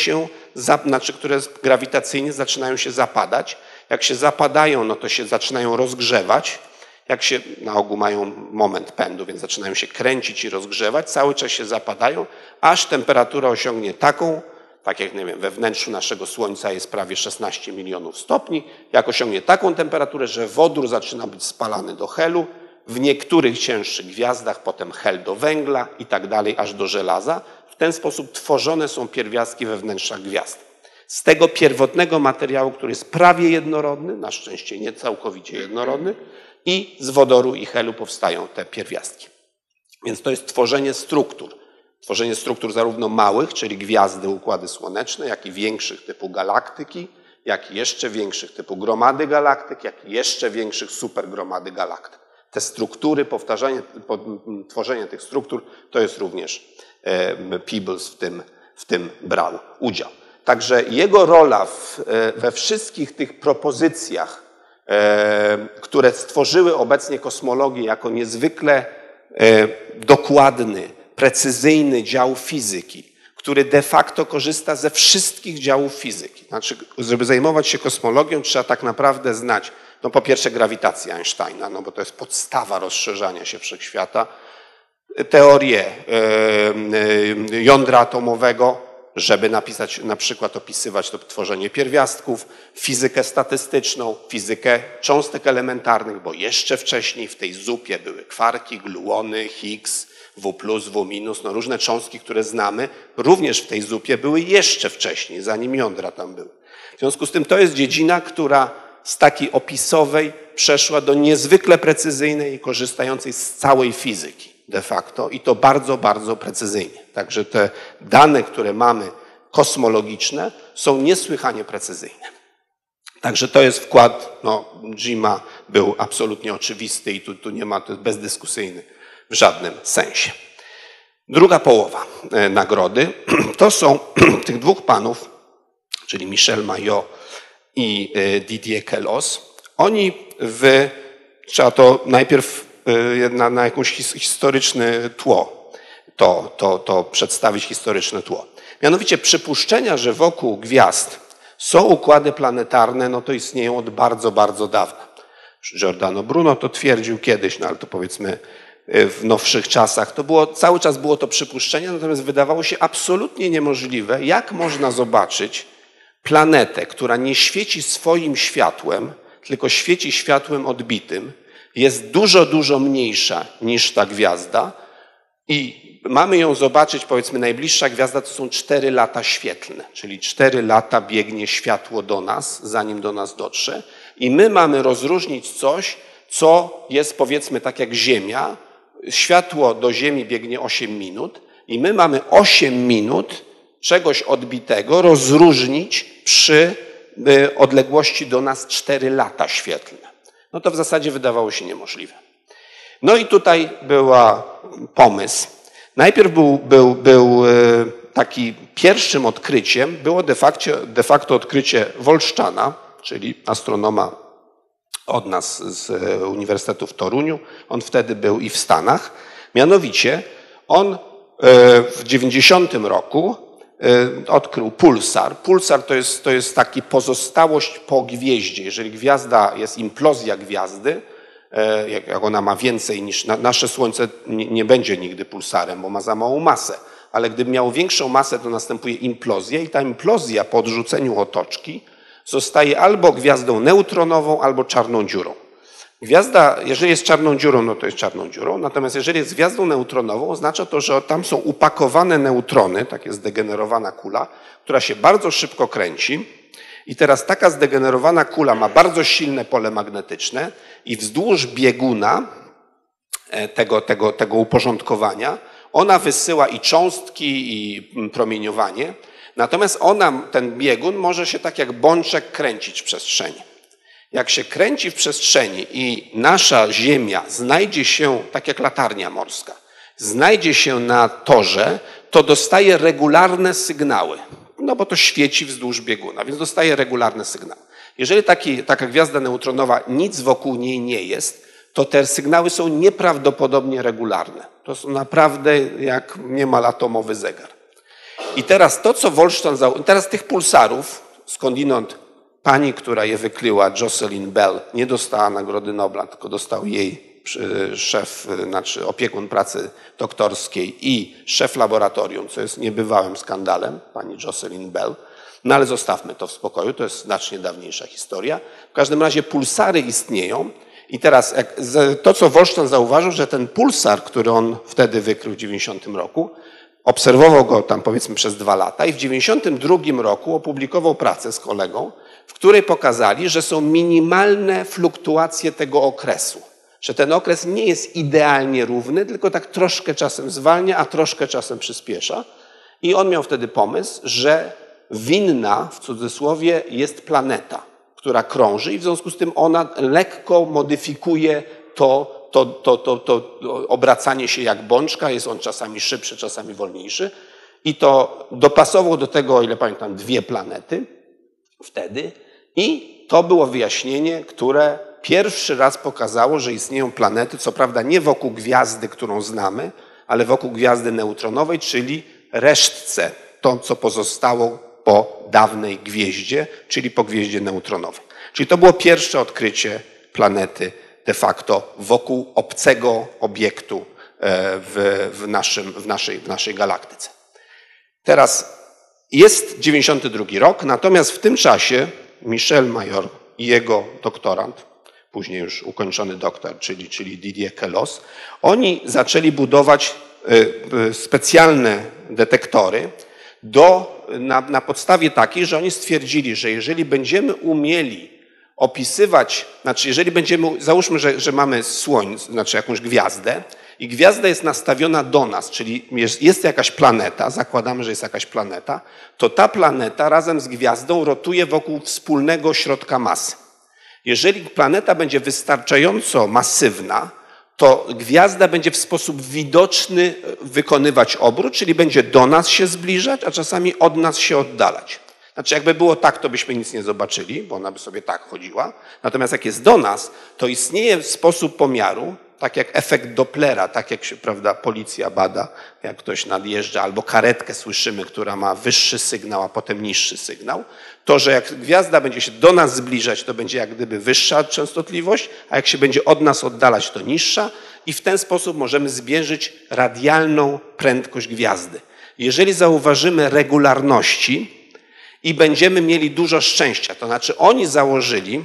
grawitacyjnie zaczynają się zapadać. Jak się zapadają, no to się zaczynają rozgrzewać. Jak się na ogół mają moment pędu, więc zaczynają się kręcić i rozgrzewać, cały czas się zapadają, aż temperatura osiągnie taką, tak jak nie wiem, we wnętrzu naszego Słońca jest prawie 16 milionów stopni, jak osiągnie taką temperaturę, że wodór zaczyna być spalany do helu, w niektórych cięższych gwiazdach potem hel do węgla i tak dalej, aż do żelaza. W ten sposób tworzone są pierwiastki we wnętrzach gwiazd. Z tego pierwotnego materiału, który jest prawie jednorodny, na szczęście nie całkowicie jednorodny, i z wodoru i helu powstają te pierwiastki. Więc to jest tworzenie struktur. Tworzenie struktur zarówno małych, czyli gwiazdy, układy słoneczne, jak i większych typu galaktyki, jak i jeszcze większych typu gromady galaktyk, jak i jeszcze większych supergromady galaktyk. Te struktury, tworzenie tych struktur, to jest również Peebles w tym brał udział. Także jego rola we wszystkich tych propozycjach, które stworzyły obecnie kosmologię jako niezwykle dokładny, precyzyjny dział fizyki, który de facto korzysta ze wszystkich działów fizyki. Znaczy, żeby zajmować się kosmologią, trzeba tak naprawdę znać, no po pierwsze grawitację Einsteina, no bo to jest podstawa rozszerzania się wszechświata, teorię jądra atomowego, żeby napisać, na przykład opisywać to tworzenie pierwiastków, fizykę statystyczną, fizykę cząstek elementarnych, bo jeszcze wcześniej w tej zupie były kwarki, gluony, Higgs, W+, W-, no różne cząstki, które znamy, również w tej zupie były jeszcze wcześniej, zanim jądra tam były. W związku z tym to jest dziedzina, która z takiej opisowej przeszła do niezwykle precyzyjnej i korzystającej z całej fizyki de facto i to bardzo, bardzo precyzyjnie. Także te dane, które mamy kosmologiczne, są niesłychanie precyzyjne. Także to jest wkład, no Jima był absolutnie oczywisty i tu nie ma, to jest bezdyskusyjny w żadnym sensie. Druga połowa nagrody to są tych dwóch panów, czyli Michel Maillot i Didier Queloz. Oni trzeba to najpierw na jakąś historyczne tło, to przedstawić historyczne tło. Mianowicie przypuszczenia, że wokół gwiazd są układy planetarne, no to istnieją od bardzo, bardzo dawna. Giordano Bruno to twierdził kiedyś, no ale to powiedzmy w nowszych czasach. Cały czas było to przypuszczenie, natomiast wydawało się absolutnie niemożliwe, jak można zobaczyć planetę, która nie świeci swoim światłem, tylko świeci światłem odbitym, jest dużo, dużo mniejsza niż ta gwiazda i mamy ją zobaczyć, powiedzmy najbliższa gwiazda to są 4 lata świetlne, czyli 4 lata biegnie światło do nas, zanim do nas dotrze i my mamy rozróżnić coś, co jest powiedzmy tak jak Ziemia, światło do Ziemi biegnie 8 minut i my mamy 8 minut czegoś odbitego rozróżnić przy odległości do nas 4 lata świetlne. No to w zasadzie wydawało się niemożliwe. No i tutaj był pomysł. Najpierw był taki pierwszym odkryciem, było de facto odkrycie Wolszczana, czyli astronoma od nas z Uniwersytetu w Toruniu. On wtedy był i w Stanach. Mianowicie on w 90 roku odkrył pulsar. Pulsar to jest taki pozostałość po gwieździe. Jeżeli gwiazda jest implozja gwiazdy, jak ona ma więcej niż nasze Słońce nie będzie nigdy pulsarem, bo ma za małą masę. Ale gdyby miało większą masę, to następuje implozja i ta implozja po odrzuceniu otoczki zostaje albo gwiazdą neutronową, albo czarną dziurą. Gwiazda, jeżeli jest czarną dziurą, no to jest czarną dziurą, natomiast jeżeli jest gwiazdą neutronową, oznacza to, że tam są upakowane neutrony, tak jest zdegenerowana kula, która się bardzo szybko kręci i teraz taka zdegenerowana kula ma bardzo silne pole magnetyczne i wzdłuż bieguna tego uporządkowania ona wysyła i cząstki, i promieniowanie, natomiast ten biegun może się tak jak bączek kręcić w przestrzeni. Jak się kręci w przestrzeni i nasza Ziemia znajdzie się, tak jak latarnia morska, znajdzie się na torze, to dostaje regularne sygnały. No bo to świeci wzdłuż bieguna, więc dostaje regularne sygnały. Jeżeli taka gwiazda neutronowa, nic wokół niej nie jest, to te sygnały są nieprawdopodobnie regularne. To są naprawdę jak niemal atomowy zegar. I teraz to, co Wolszczan teraz tych pulsarów, skądinąd pani, która je wykryła, Jocelyn Bell, nie dostała Nagrody Nobla, tylko dostał jej szef, znaczy opiekun pracy doktorskiej i szef laboratorium, co jest niebywałym skandalem, pani Jocelyn Bell. No ale zostawmy to w spokoju, to jest znacznie dawniejsza historia. W każdym razie pulsary istnieją i teraz to, co Wolszczan zauważył, że ten pulsar, który on wtedy wykrył w 90 roku, obserwował go tam powiedzmy przez 2 lata i w 92 roku opublikował pracę z kolegą, w której pokazali, że są minimalne fluktuacje tego okresu. Że ten okres nie jest idealnie równy, tylko tak troszkę czasem zwalnia, a troszkę czasem przyspiesza. I on miał wtedy pomysł, że winna, w cudzysłowie, jest planeta, która krąży i w związku z tym ona lekko modyfikuje to obracanie się jak bączka. Jest on czasami szybszy, czasami wolniejszy. I to dopasował do tego, o ile pamiętam, 2 planety wtedy. I to było wyjaśnienie, które pierwszy raz pokazało, że istnieją planety, co prawda nie wokół gwiazdy, którą znamy, ale wokół gwiazdy neutronowej, czyli resztce, to co pozostało po dawnej gwieździe, czyli po gwieździe neutronowej. Czyli to było pierwsze odkrycie planety de facto wokół obcego obiektu w naszej galaktyce. Teraz jest 92 rok, natomiast w tym czasie Michel Mayor i jego doktorant, później już ukończony doktor, czyli Didier Queloz, oni zaczęli budować specjalne detektory na podstawie takiej, że oni stwierdzili, że jeżeli będziemy umieli opisywać, znaczy jeżeli będziemy, załóżmy, że mamy Słońce, znaczy jakąś gwiazdę i gwiazda jest nastawiona do nas, czyli jest jakaś planeta, zakładamy, że jest jakaś planeta, to ta planeta razem z gwiazdą rotuje wokół wspólnego ośrodka masy. Jeżeli planeta będzie wystarczająco masywna, to gwiazda będzie w sposób widoczny wykonywać obrót, czyli będzie do nas się zbliżać, a czasami od nas się oddalać. Znaczy jakby było tak, to byśmy nic nie zobaczyli, bo ona by sobie tak chodziła. Natomiast jak jest do nas, to istnieje sposób pomiaru, tak jak efekt Dopplera, tak jak się, prawda, policja bada, jak ktoś nadjeżdża, albo karetkę słyszymy, która ma wyższy sygnał, a potem niższy sygnał. To, że jak gwiazda będzie się do nas zbliżać, to będzie jak gdyby wyższa częstotliwość, a jak się będzie od nas oddalać, to niższa i w ten sposób możemy zmierzyć radialną prędkość gwiazdy. Jeżeli zauważymy regularności i będziemy mieli dużo szczęścia, to znaczy oni założyli,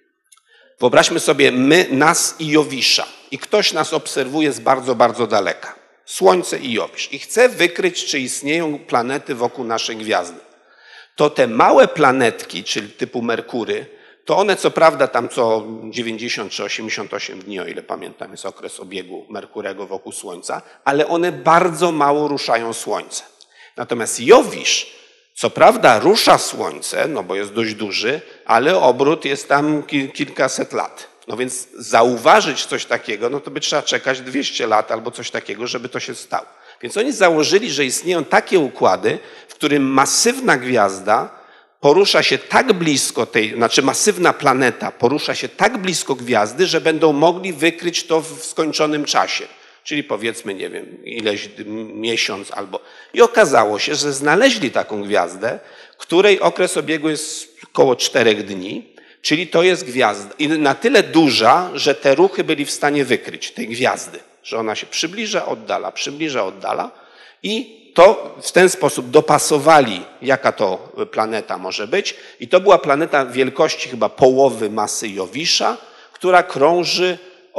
wyobraźmy sobie nas i Jowisza i ktoś nas obserwuje z bardzo, bardzo daleka. Słońce i Jowisz i chce wykryć, czy istnieją planety wokół naszej gwiazdy. To te małe planetki, czyli typu Merkury, to one co prawda tam co 90 czy 88 dni, o ile pamiętam, jest okres obiegu Merkurego wokół Słońca, ale one bardzo mało ruszają Słońce. Natomiast Jowisz, co prawda rusza Słońce, no bo jest dość duży, ale obrót jest tam kilkaset lat. No więc zauważyć coś takiego, no to by trzeba czekać 200 lat albo coś takiego, żeby to się stało. Więc oni założyli, że istnieją takie układy, w którym masywna gwiazda porusza się tak blisko znaczy masywna planeta porusza się tak blisko gwiazdy, że będą mogli wykryć to w skończonym czasie. Czyli powiedzmy, nie wiem, ileś miesiąc albo... I okazało się, że znaleźli taką gwiazdę, której okres obiegu jest około 4 dni, czyli to jest gwiazda. I na tyle duża, że te ruchy byli w stanie wykryć tej gwiazdy. Że ona się przybliża, oddala i to w ten sposób dopasowali, jaka to planeta może być. I to była planeta wielkości chyba połowy masy Jowisza, która krąży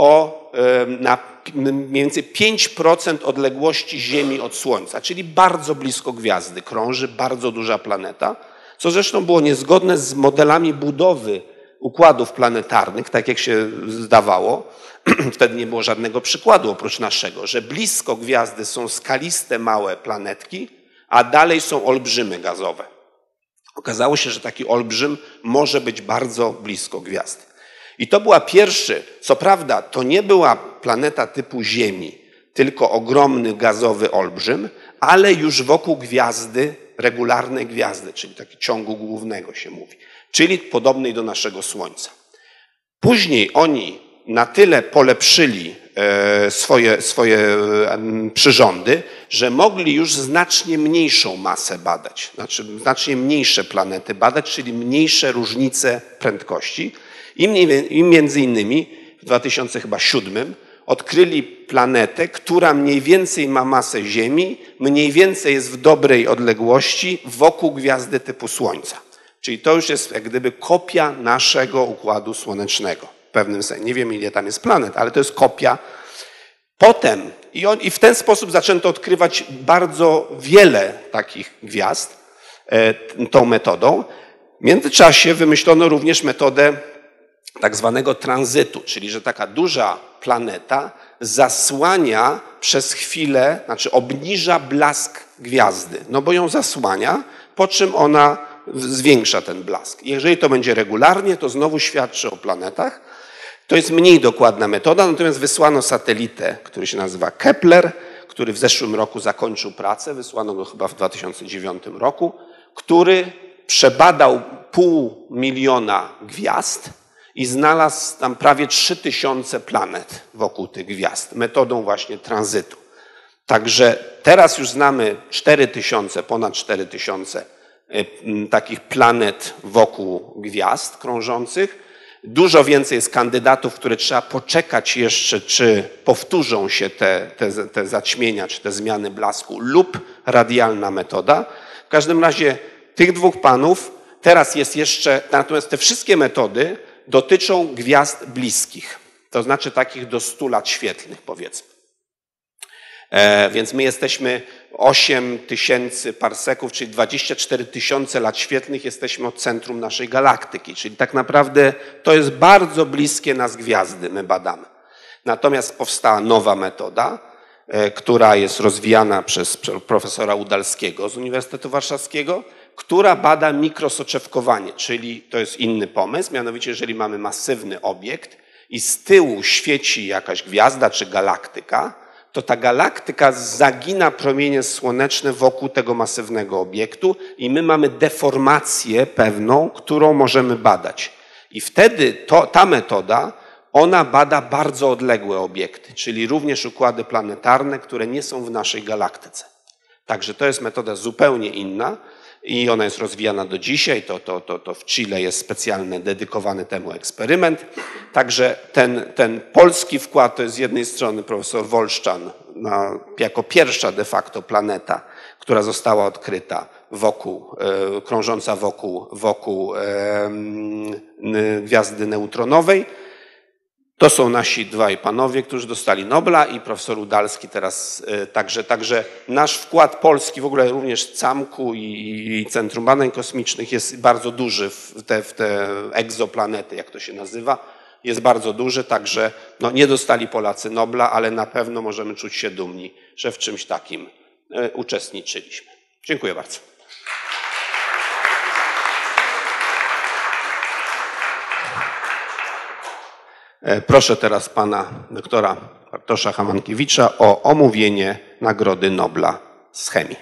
na mniej więcej 5% odległości Ziemi od Słońca, czyli bardzo blisko gwiazdy krąży, bardzo duża planeta, co zresztą było niezgodne z modelami budowy układów planetarnych, tak jak się zdawało. Wtedy nie było żadnego przykładu oprócz naszego, że blisko gwiazdy są skaliste małe planetki, a dalej są olbrzymy gazowe. Okazało się, że taki olbrzym może być bardzo blisko gwiazdy. I to była pierwszy, co prawda to nie była planeta typu Ziemi, tylko ogromny gazowy olbrzym, ale już wokół gwiazdy, regularnej gwiazdy, czyli takiego ciągu głównego się mówi, czyli podobnej do naszego Słońca. Później oni na tyle polepszyli swoje przyrządy, że mogli już znacznie mniejszą masę badać, znaczy znacznie mniejsze planety badać, czyli mniejsze różnice prędkości. I między innymi w 2007 odkryli planetę, która mniej więcej ma masę Ziemi, mniej więcej jest w dobrej odległości wokół gwiazdy typu Słońca. Czyli to już jest jak gdyby kopia naszego Układu Słonecznego. W pewnym sensie. Nie wiem, ile tam jest planet, ale to jest kopia. Potem, i w ten sposób zaczęto odkrywać bardzo wiele takich gwiazd tą metodą. W międzyczasie wymyślono również metodę tak zwanego tranzytu, czyli że taka duża planeta zasłania przez chwilę, znaczy obniża blask gwiazdy, no bo ją zasłania, po czym ona zwiększa ten blask. Jeżeli to będzie regularnie, to znowu świadczy o planetach. To jest mniej dokładna metoda, natomiast wysłano satelitę, który się nazywa Kepler, który w zeszłym roku zakończył pracę, wysłano go chyba w 2009 roku, który przebadał 500 000 gwiazd i znalazł tam prawie 3000 planet wokół tych gwiazd, metodą właśnie tranzytu. Także teraz już znamy 4000, ponad 4000 takich planet wokół gwiazd krążących. Dużo więcej jest kandydatów, które trzeba poczekać jeszcze, czy powtórzą się te zaćmienia, czy te zmiany blasku lub radialna metoda. W każdym razie tych dwóch panów teraz jest jeszcze, natomiast te wszystkie metody dotyczą gwiazd bliskich, to znaczy takich do 100 lat świetlnych, powiedzmy. Więc my jesteśmy 8000 parseków, czyli 24 000 lat świetlnych jesteśmy od centrum naszej galaktyki, czyli tak naprawdę to jest bardzo bliskie nas gwiazdy, my badamy. Natomiast powstała nowa metoda, która jest rozwijana przez profesora Udalskiego z Uniwersytetu Warszawskiego, która bada mikrosoczewkowanie, czyli to jest inny pomysł, mianowicie jeżeli mamy masywny obiekt i z tyłu świeci jakaś gwiazda czy galaktyka, to ta galaktyka zagina promienie słoneczne wokół tego masywnego obiektu i my mamy deformację pewną, którą możemy badać. I wtedy ta metoda, ona bada bardzo odległe obiekty, czyli również układy planetarne, które nie są w naszej galaktyce. Także to jest metoda zupełnie inna i ona jest rozwijana do dzisiaj. To w Chile jest specjalny, dedykowany temu eksperyment. Także ten polski wkład to jest z jednej strony profesor Wolszczan jako pierwsza de facto planeta, która została odkryta krążąca wokół gwiazdy neutronowej. To są nasi dwaj panowie, którzy dostali Nobla i profesor Udalski teraz także nasz wkład polski, w ogóle również CAMK-u i Centrum Badań Kosmicznych jest bardzo duży w te egzoplanety, jak to się nazywa, jest bardzo duży, także no, nie dostali Polacy Nobla, ale na pewno możemy czuć się dumni, że w czymś takim uczestniczyliśmy. Dziękuję bardzo. Proszę teraz pana doktora Bartosza Hamankiewicza o omówienie Nagrody Nobla z chemii.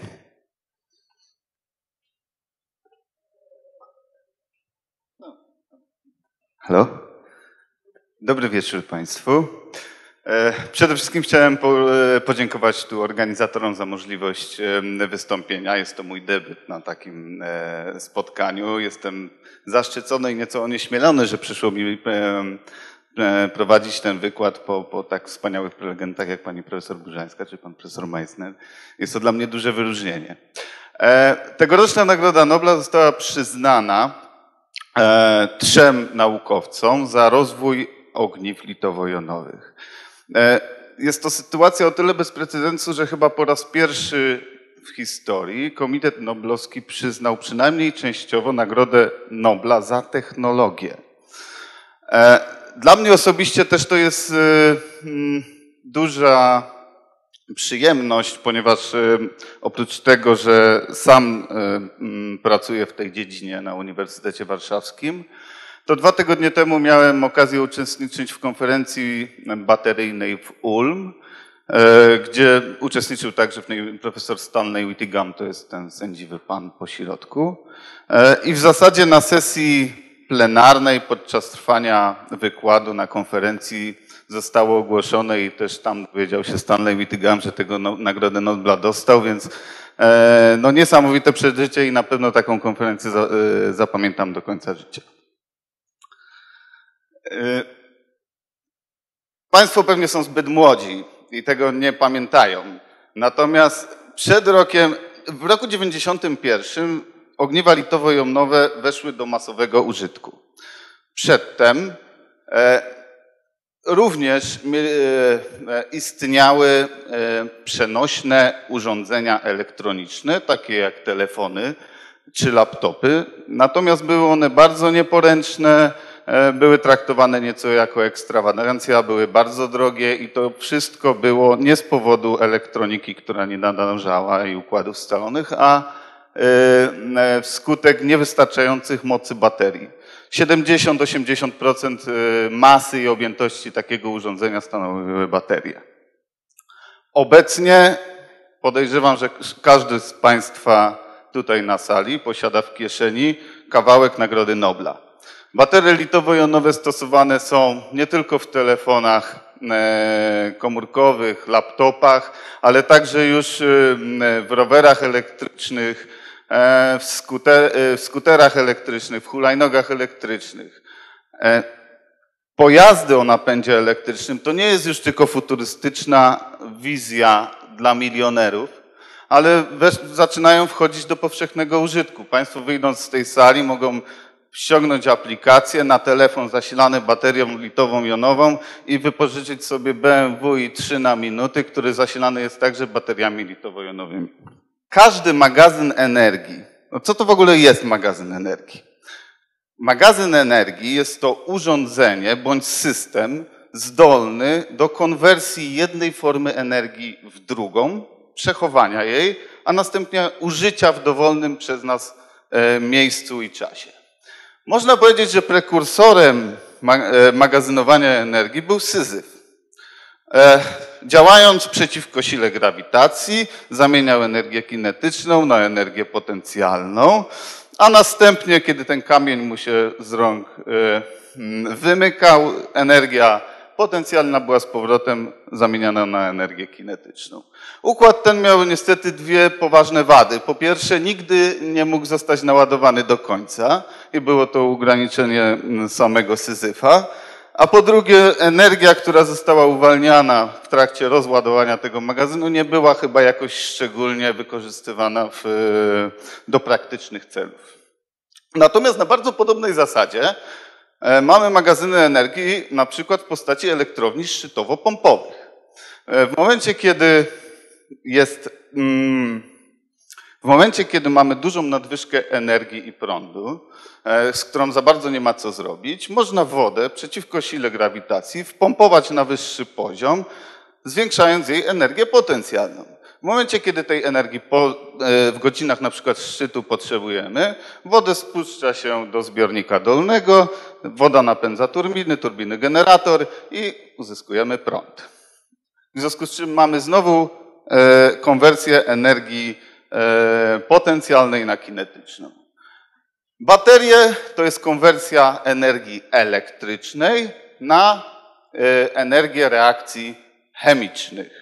Halo. Dobry wieczór Państwu. Przede wszystkim chciałem podziękować tu organizatorom za możliwość wystąpienia. Jest to mój debiut na takim spotkaniu. Jestem zaszczycony i nieco onieśmielony, że przyszło mi prowadzić ten wykład po tak wspaniałych prelegentach jak pani profesor Burzańska czy pan profesor Meissner. Jest to dla mnie duże wyróżnienie. Tegoroczna Nagroda Nobla została przyznana 3 naukowcom za rozwój ogniw litowo-jonowych. Jest to sytuacja o tyle bez precedensu, że chyba po raz pierwszy w historii Komitet Noblowski przyznał przynajmniej częściowo Nagrodę Nobla za technologię. Dla mnie osobiście też to jest duża przyjemność, ponieważ oprócz tego, że sam pracuję w tej dziedzinie na Uniwersytecie Warszawskim, to 2 tygodnie temu miałem okazję uczestniczyć w konferencji bateryjnej w Ulm, gdzie uczestniczył także w niej profesor Stanley Whittingham, to jest ten sędziwy pan po środku. I w zasadzie na sesji plenarnej podczas trwania wykładu na konferencji zostało ogłoszone i też tam dowiedział się Stanley Whittingham, że tego Nagrodę Nobla dostał, więc no niesamowite przeżycie i na pewno taką konferencję zapamiętam do końca życia. Państwo pewnie są zbyt młodzi i tego nie pamiętają. Natomiast przed rokiem, w roku 1991 ogniwa litowo-jonowe weszły do masowego użytku. Przedtem również istniały przenośne urządzenia elektroniczne, takie jak telefony czy laptopy. Natomiast były one bardzo nieporęczne, były traktowane nieco jako ekstrawagancja, były bardzo drogie i to wszystko było nie z powodu elektroniki, która nie nadążała i układów scalonych, a wskutek niewystarczających mocy baterii. 70–80% masy i objętości takiego urządzenia stanowiły baterie. Obecnie podejrzewam, że każdy z Państwa tutaj na sali posiada w kieszeni kawałek Nagrody Nobla. Baterie litowo-jonowe stosowane są nie tylko w telefonach komórkowych, laptopach, ale także już w rowerach elektrycznych, w skuterach elektrycznych, w hulajnogach elektrycznych. Pojazdy o napędzie elektrycznym to nie jest już tylko futurystyczna wizja dla milionerów, ale zaczynają wchodzić do powszechnego użytku. Państwo wyjdąc z tej sali mogą ściągnąć aplikację na telefon zasilany baterią litową-jonową i wypożyczyć sobie BMW i3 na minuty, który zasilany jest także bateriami litowo-jonowymi. Każdy magazyn energii, no co to w ogóle jest magazyn energii? Magazyn energii jest to urządzenie bądź system zdolny do konwersji jednej formy energii w drugą, przechowania jej, a następnie użycia w dowolnym przez nas miejscu i czasie. Można powiedzieć, że prekursorem magazynowania energii był Syzyf. Działając przeciwko sile grawitacji, zamieniał energię kinetyczną na energię potencjalną, a następnie, kiedy ten kamień mu się z rąk wymykał, energia potencjalna była z powrotem zamieniana na energię kinetyczną. Układ ten miał niestety dwie poważne wady. Po pierwsze, nigdy nie mógł zostać naładowany do końca i było to ograniczenie samego Syzyfa. A po drugie, energia, która została uwalniana w trakcie rozładowania tego magazynu, nie była chyba jakoś szczególnie wykorzystywana do praktycznych celów. Natomiast na bardzo podobnej zasadzie mamy magazyny energii na przykład w postaci elektrowni szczytowo-pompowych. W momencie, kiedy mamy dużą nadwyżkę energii i prądu, z którą za bardzo nie ma co zrobić, można wodę przeciwko sile grawitacji wpompować na wyższy poziom, zwiększając jej energię potencjalną. W momencie, kiedy tej energii w godzinach na przykład szczytu potrzebujemy, wodę spuszcza się do zbiornika dolnego, woda napędza turbiny, turbiny generator i uzyskujemy prąd. W związku z czym mamy znowu konwersję energii potencjalnej na kinetyczną. Baterie to jest konwersja energii elektrycznej na energię reakcji chemicznych.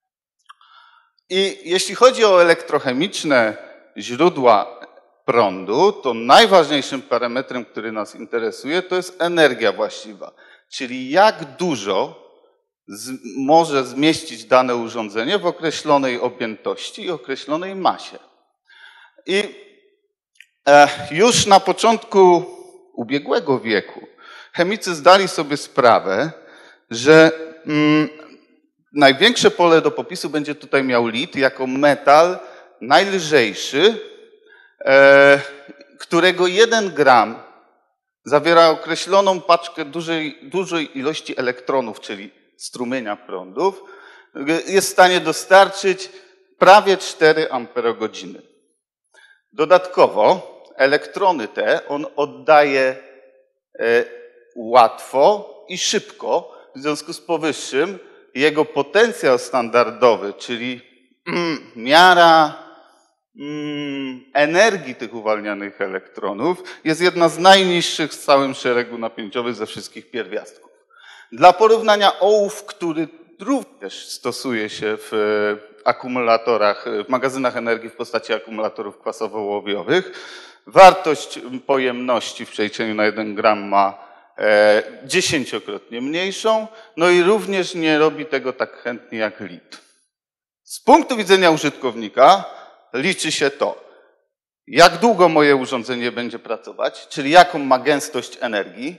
I jeśli chodzi o elektrochemiczne źródła prądu, to najważniejszym parametrem, który nas interesuje, to jest energia właściwa, czyli jak dużo może zmieścić dane urządzenie w określonej objętości i określonej masie. I już na początku ubiegłego wieku chemicy zdali sobie sprawę, że największe pole do popisu będzie tutaj miał lit jako metal najlżejszy, którego 1 gram zawiera określoną paczkę dużej ilości elektronów, czyli strumienia prądów, jest w stanie dostarczyć prawie 4 amperogodziny. Dodatkowo elektrony te on oddaje łatwo i szybko, w związku z powyższym jego potencjał standardowy, czyli miara energii tych uwalnianych elektronów, jest jedna z najniższych w całym szeregu napięciowym ze wszystkich pierwiastków. Dla porównania ołów, który również stosuje się w akumulatorach, w magazynach energii w postaci akumulatorów kwasowo-ołowiowych, wartość pojemności w przeliczeniu na 1 gram ma 10-krotnie mniejszą, no i również nie robi tego tak chętnie jak lit. Z punktu widzenia użytkownika liczy się to, jak długo moje urządzenie będzie pracować, czyli jaką ma gęstość energii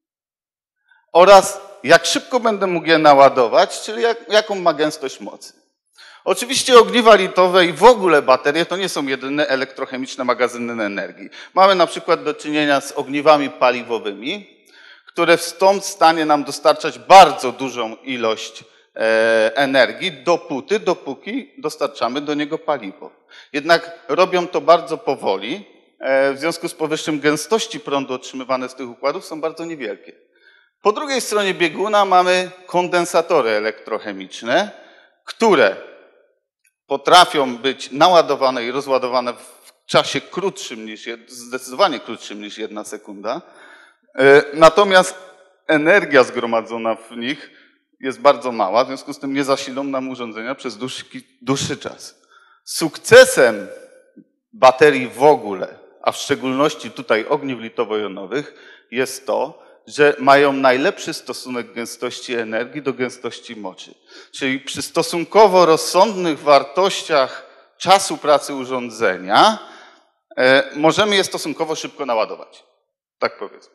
oraz jak szybko będę mógł je naładować, czyli jaką ma gęstość mocy. Oczywiście ogniwa litowe i w ogóle baterie to nie są jedyne elektrochemiczne magazyny energii. Mamy na przykład do czynienia z ogniwami paliwowymi, które są w stanie nam dostarczać bardzo dużą ilość energii dopóki dostarczamy do niego paliwo. Jednak robią to bardzo powoli, w związku z powyższym gęstości prądu otrzymywane z tych układów są bardzo niewielkie. Po drugiej stronie bieguna mamy kondensatory elektrochemiczne, które potrafią być naładowane i rozładowane w czasie krótszym zdecydowanie krótszym niż 1 sekunda Natomiast energia zgromadzona w nich jest bardzo mała, w związku z tym nie zasilą nam urządzenia przez dłuższy czas. Sukcesem baterii w ogóle, a w szczególności tutaj ogniw litowo-jonowych, jest to, że mają najlepszy stosunek gęstości energii do gęstości mocy. Czyli przy stosunkowo rozsądnych wartościach czasu pracy urządzenia możemy je stosunkowo szybko naładować. Tak powiedzmy.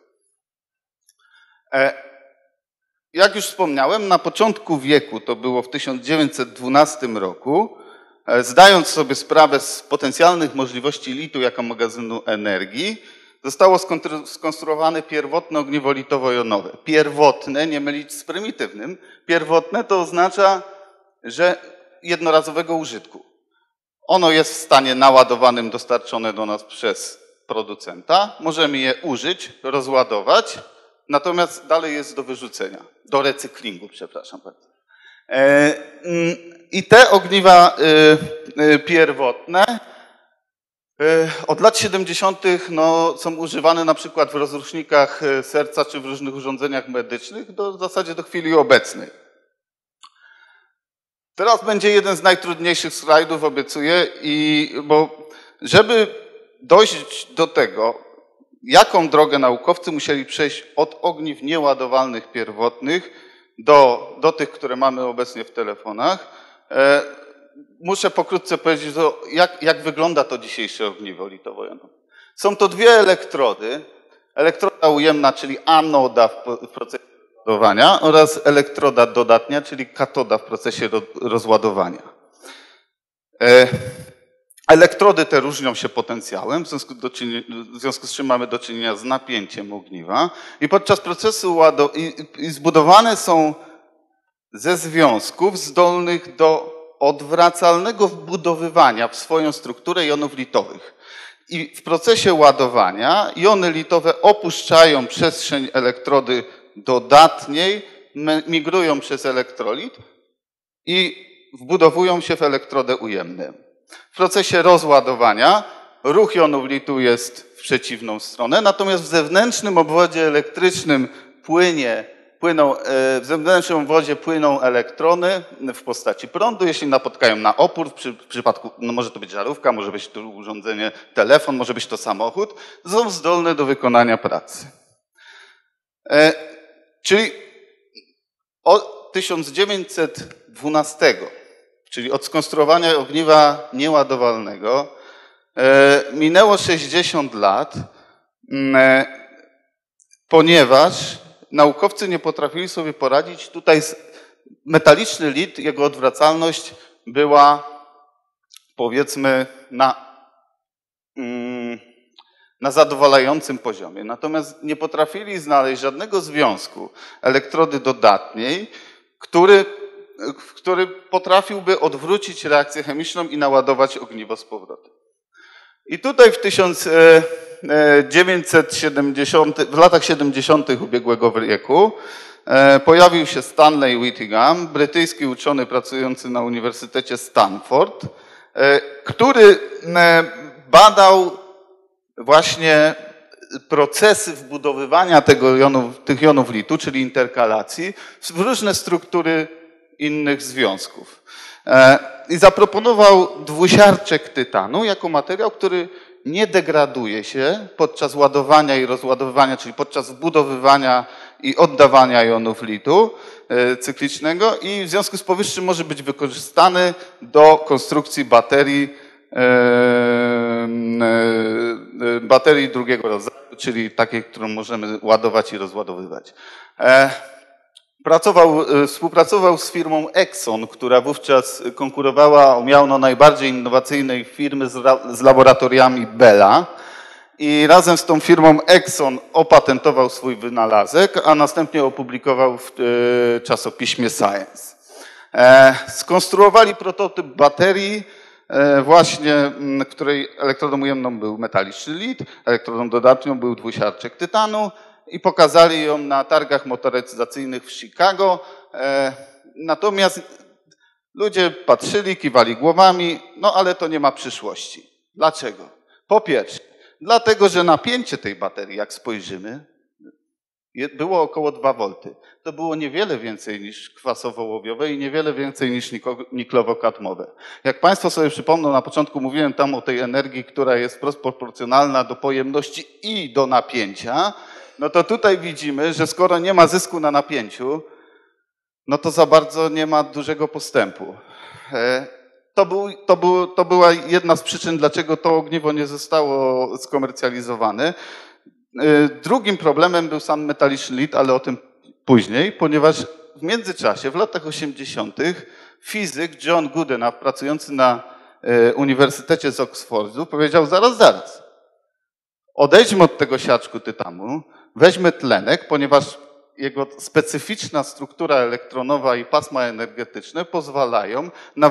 Jak już wspomniałem, na początku wieku, to było w 1912 roku, zdając sobie sprawę z potencjalnych możliwości litu jako magazynu energii, zostało skonstruowane pierwotne ogniwo litowo-jonowe. Pierwotne, nie mylić z prymitywnym. Pierwotne to oznacza, że jednorazowego użytku. Ono jest w stanie naładowanym dostarczone do nas przez producenta. Możemy je użyć, rozładować, natomiast dalej jest do wyrzucenia, do recyklingu, przepraszam bardzo. I te ogniwa pierwotne od lat 70. Są używane na przykład w rozrusznikach serca czy w różnych urządzeniach medycznych w zasadzie do chwili obecnej. Teraz będzie jeden z najtrudniejszych slajdów, obiecuję, bo żeby dojść do tego, jaką drogę naukowcy musieli przejść od ogniw nieładowalnych pierwotnych do tych, które mamy obecnie w telefonach, muszę pokrótce powiedzieć, jak wygląda to dzisiejsze ogniwo litowo-jonowe. Są to dwie elektrody. Elektroda ujemna, czyli anoda w procesie rozładowania oraz elektroda dodatnia, czyli katoda w procesie rozładowania. Elektrody te różnią się potencjałem, w związku z czym mamy do czynienia z napięciem ogniwa i podczas procesu zbudowane są ze związków zdolnych do odwracalnego wbudowywania w swoją strukturę jonów litowych. I w procesie ładowania jony litowe opuszczają przestrzeń elektrody dodatniej, migrują przez elektrolit i wbudowują się w elektrodę ujemną. W procesie rozładowania ruch jonów litu jest w przeciwną stronę, natomiast w zewnętrznym obwodzie elektrycznym w zewnętrznym obwodzie płyną elektrony w postaci prądu. Jeśli napotkają na opór, w przypadku, może to być żarówka, może być to urządzenie, telefon, może być to samochód, są zdolne do wykonania pracy. Czyli od 1912, czyli od skonstruowania ogniwa nieładowalnego, minęło 60 lat, ponieważ naukowcy nie potrafili sobie poradzić. Tutaj metaliczny lit, jego odwracalność była, powiedzmy, na zadowalającym poziomie. Natomiast nie potrafili znaleźć żadnego związku elektrody dodatniej, który potrafiłby odwrócić reakcję chemiczną i naładować ogniwo z powrotem. I tutaj w latach 70. ubiegłego wieku pojawił się Stanley Whittingham, brytyjski uczony pracujący na Uniwersytecie Stanford, który badał właśnie procesy wbudowywania tych jonów litu, czyli interkalacji, w różne struktury innych związków. I zaproponował dwusiarczek tytanu jako materiał, który nie degraduje się podczas ładowania i rozładowywania, czyli podczas wbudowywania i oddawania jonów litu cyklicznego i w związku z powyższym może być wykorzystany do konstrukcji baterii drugiego rodzaju, czyli takiej, którą możemy ładować i rozładowywać. Współpracował z firmą Exxon, która wówczas konkurowała o miano najbardziej innowacyjnej firmy z laboratoriami Bella. I razem z tą firmą Exxon opatentował swój wynalazek, a następnie opublikował w czasopiśmie Science. Skonstruowali prototyp baterii, właśnie której elektrodą ujemną był metaliczny lit, elektrodą dodatnią był dwusiarczek tytanu i pokazali ją na targach motoryzacyjnych w Chicago. Natomiast ludzie patrzyli, kiwali głowami, ale to nie ma przyszłości. Dlaczego? Po pierwsze, dlatego, że napięcie tej baterii, jak spojrzymy, Było około 2 V. To było niewiele więcej niż kwasowo-łowiowe i niewiele więcej niż niklowo-kadmowe. Jak Państwo sobie przypomną, na początku mówiłem tam o tej energii, która jest wprost proporcjonalna do pojemności i do napięcia, no to tutaj widzimy, że skoro nie ma zysku na napięciu, no to za bardzo nie ma dużego postępu. To była jedna z przyczyn, dlaczego to ogniwo nie zostało skomercjalizowane. Drugim problemem był sam metaliczny lit, ale o tym później, ponieważ w międzyczasie, w latach 80. fizyk John Goodenough, pracujący na Uniwersytecie z Oxfordu, powiedział: zaraz, odejdźmy od tego siaczku tytanu, weźmy tlenek, ponieważ jego specyficzna struktura elektronowa i pasma energetyczne pozwalają na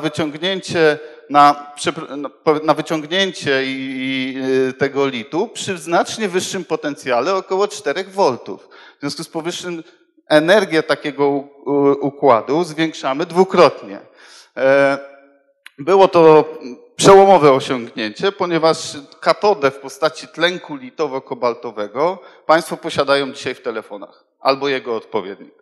wyciągnięcie tego litu przy znacznie wyższym potencjale, około 4 V. W związku z powyższym energię takiego układu zwiększamy dwukrotnie. Było to przełomowe osiągnięcie, ponieważ katodę w postaci tlenku litowo-kobaltowego Państwo posiadają dzisiaj w telefonach, albo jego odpowiednik.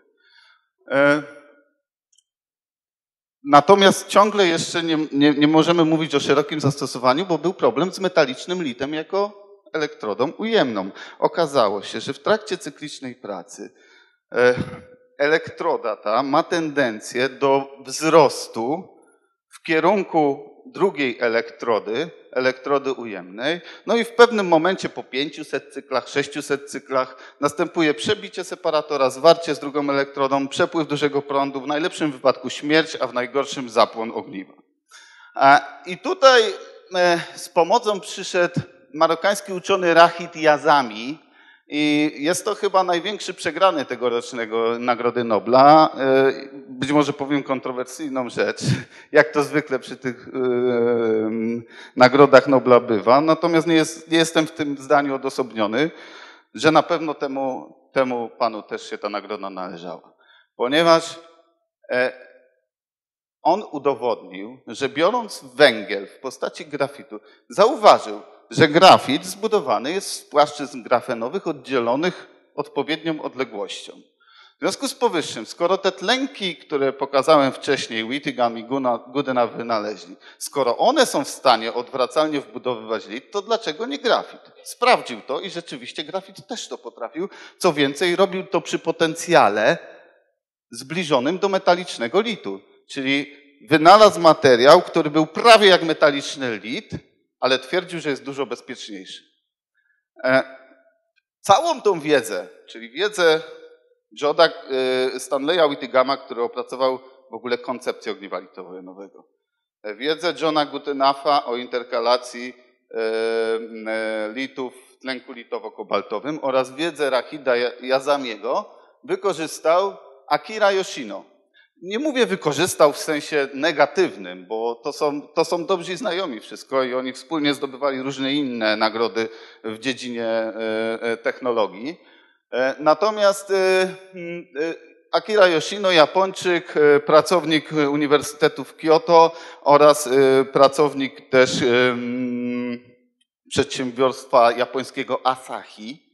Natomiast ciągle jeszcze nie możemy mówić o szerokim zastosowaniu, bo był problem z metalicznym litem jako elektrodą ujemną. Okazało się, że w trakcie cyklicznej pracy elektroda ta ma tendencję do wzrostu w kierunku drugiej elektrody ujemnej, no i w pewnym momencie po 500 cyklach, 600 cyklach następuje przebicie separatora, zwarcie z drugą elektrodą, przepływ dużego prądu, w najlepszym wypadku śmierć, a w najgorszym zapłon ogniwa. I tutaj z pomocą przyszedł marokański uczony Rachid Yazami i jest to chyba największy przegrany tegorocznego Nagrody Nobla. Być może powiem kontrowersyjną rzecz, jak to zwykle przy tych Nagrodach Nobla bywa, natomiast nie jestem w tym zdaniu odosobniony, że na pewno temu panu też się ta nagroda należała. Ponieważ on udowodnił, że biorąc węgiel w postaci grafitu, zauważył, że grafit zbudowany jest z płaszczyzn grafenowych oddzielonych odpowiednią odległością. W związku z powyższym, skoro te tlenki, które pokazałem wcześniej, Whittingham i Goodenough wynaleźli, skoro one są w stanie odwracalnie wbudowywać lit, to dlaczego nie grafit? Sprawdził to i rzeczywiście grafit też to potrafił. Co więcej, robił to przy potencjale zbliżonym do metalicznego litu. Czyli wynalazł materiał, który był prawie jak metaliczny lit, ale twierdził, że jest dużo bezpieczniejszy. Całą tą wiedzę, czyli wiedzę Stanleya Whittinghama, który opracował w ogóle koncepcję ogniwa litowo-jonowego, wiedzę Johna Goodenough'a o interkalacji litów w tlenku litowo-kobaltowym oraz wiedzę Rachida Yazamiego wykorzystał Akira Yoshino. Nie mówię wykorzystał w sensie negatywnym, bo to są dobrzy znajomi wszystko i oni wspólnie zdobywali różne inne nagrody w dziedzinie technologii. Natomiast Akira Yoshino, Japończyk, pracownik Uniwersytetu w Kyoto oraz pracownik też przedsiębiorstwa japońskiego Asahi,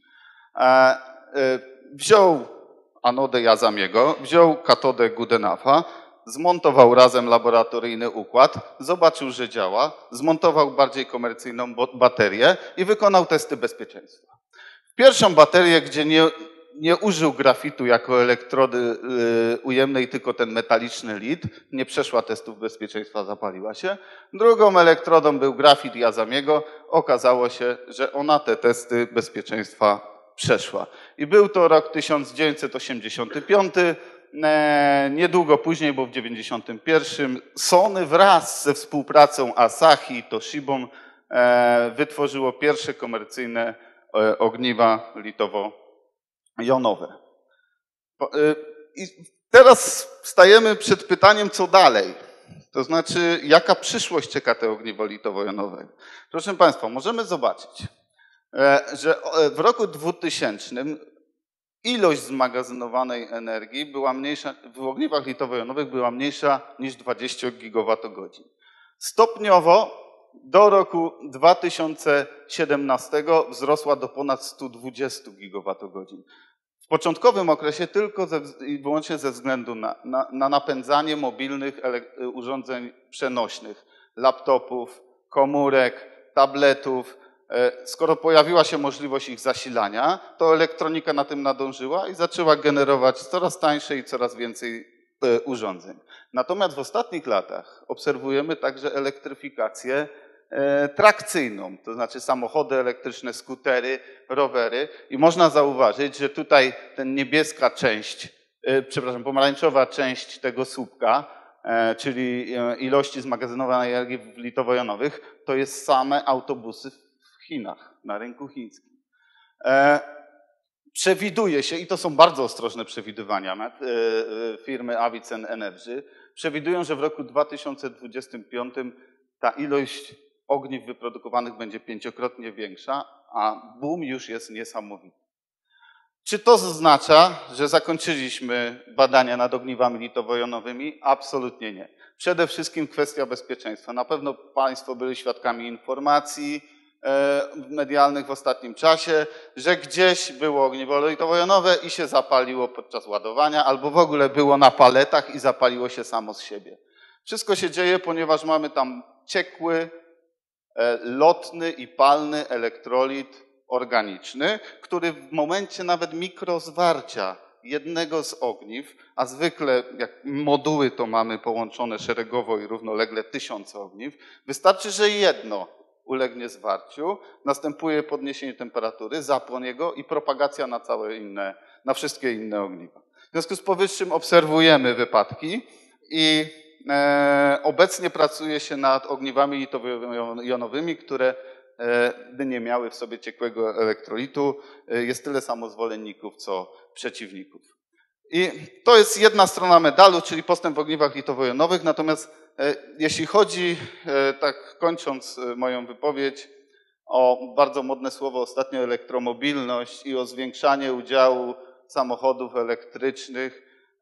wziął anodę Yazamiego, wziął katodę Goodenough'a, zmontował razem laboratoryjny układ, zobaczył, że działa, zmontował bardziej komercyjną baterię i wykonał testy bezpieczeństwa. Pierwszą baterię, gdzie nie użył grafitu jako elektrody ujemnej, tylko ten metaliczny lit, nie przeszła testów bezpieczeństwa, zapaliła się. Drugą elektrodą był grafit Yazamiego. Okazało się, że ona te testy bezpieczeństwa przeszła. I był to rok 1985. Niedługo później, bo w 1991, Sony wraz ze współpracą Asahi i Toshibą wytworzyło pierwsze komercyjne ogniwa litowo-jonowe. I teraz stajemy przed pytaniem, co dalej. To znaczy, jaka przyszłość czeka te ogniwo litowo-jonowe. Proszę Państwa, możemy zobaczyć, że w roku 2000 ilość zmagazynowanej energii była mniejsza, w ogniwach litowo-jonowych była mniejsza niż 20 gigawatogodzin. Stopniowo do roku 2017 wzrosła do ponad 120 gigawatogodzin. W początkowym okresie tylko i wyłącznie ze względu na napędzanie mobilnych urządzeń przenośnych, laptopów, komórek, tabletów. Skoro pojawiła się możliwość ich zasilania, to elektronika na tym nadążyła i zaczęła generować coraz tańsze i coraz więcej urządzeń. Natomiast w ostatnich latach obserwujemy także elektryfikację trakcyjną, to znaczy samochody elektryczne, skutery, rowery i można zauważyć, że tutaj ten niebieska część, pomarańczowa część tego słupka, czyli ilości zmagazynowanej energii litowo-jonowych, to jest same autobusy w Chinach, na rynku chińskim. Przewiduje się, i to są bardzo ostrożne przewidywania firmy Avicen Energy, przewidują, że w roku 2025 ta ilość ogniw wyprodukowanych będzie 5-krotnie większa, a boom już jest niesamowity. Czy to oznacza, że zakończyliśmy badania nad ogniwami litowo-jonowymi? Absolutnie nie. Przede wszystkim kwestia bezpieczeństwa. Na pewno Państwo byli świadkami informacji medialnych w ostatnim czasie, że gdzieś było ogniwo litowo-jonowe i się zapaliło podczas ładowania, albo w ogóle było na paletach i zapaliło się samo z siebie. Wszystko się dzieje, ponieważ mamy tam ciekły, lotny i palny elektrolit organiczny, który w momencie nawet mikrozwarcia jednego z ogniw, a zwykle jak moduły to mamy połączone szeregowo i równolegle 1000 ogniw, wystarczy, że jedno ulegnie zwarciu, następuje podniesienie temperatury, zapłon jego i propagacja na wszystkie inne ogniwa. W związku z powyższym obserwujemy wypadki i obecnie pracuje się nad ogniwami litowo-jonowymi, które by nie miały w sobie ciekłego elektrolitu. Jest tyle samo zwolenników, co przeciwników. I to jest jedna strona medalu, czyli postęp w ogniwach litowo-jonowych. Natomiast jeśli chodzi, tak kończąc moją wypowiedź, o bardzo modne słowo ostatnio elektromobilność i o zwiększanie udziału samochodów elektrycznych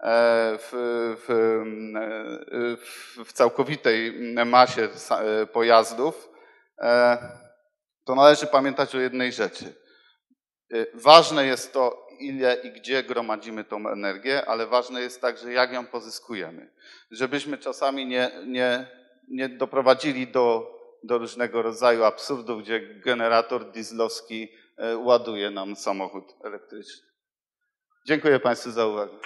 w całkowitej masie pojazdów, to należy pamiętać o jednej rzeczy. Ważne jest to, ile i gdzie gromadzimy tą energię, ale ważne jest także, jak ją pozyskujemy. Żebyśmy czasami nie doprowadzili do różnego rodzaju absurdów, gdzie generator dieslowski ładuje nam samochód elektryczny. Dziękuję Państwu za uwagę.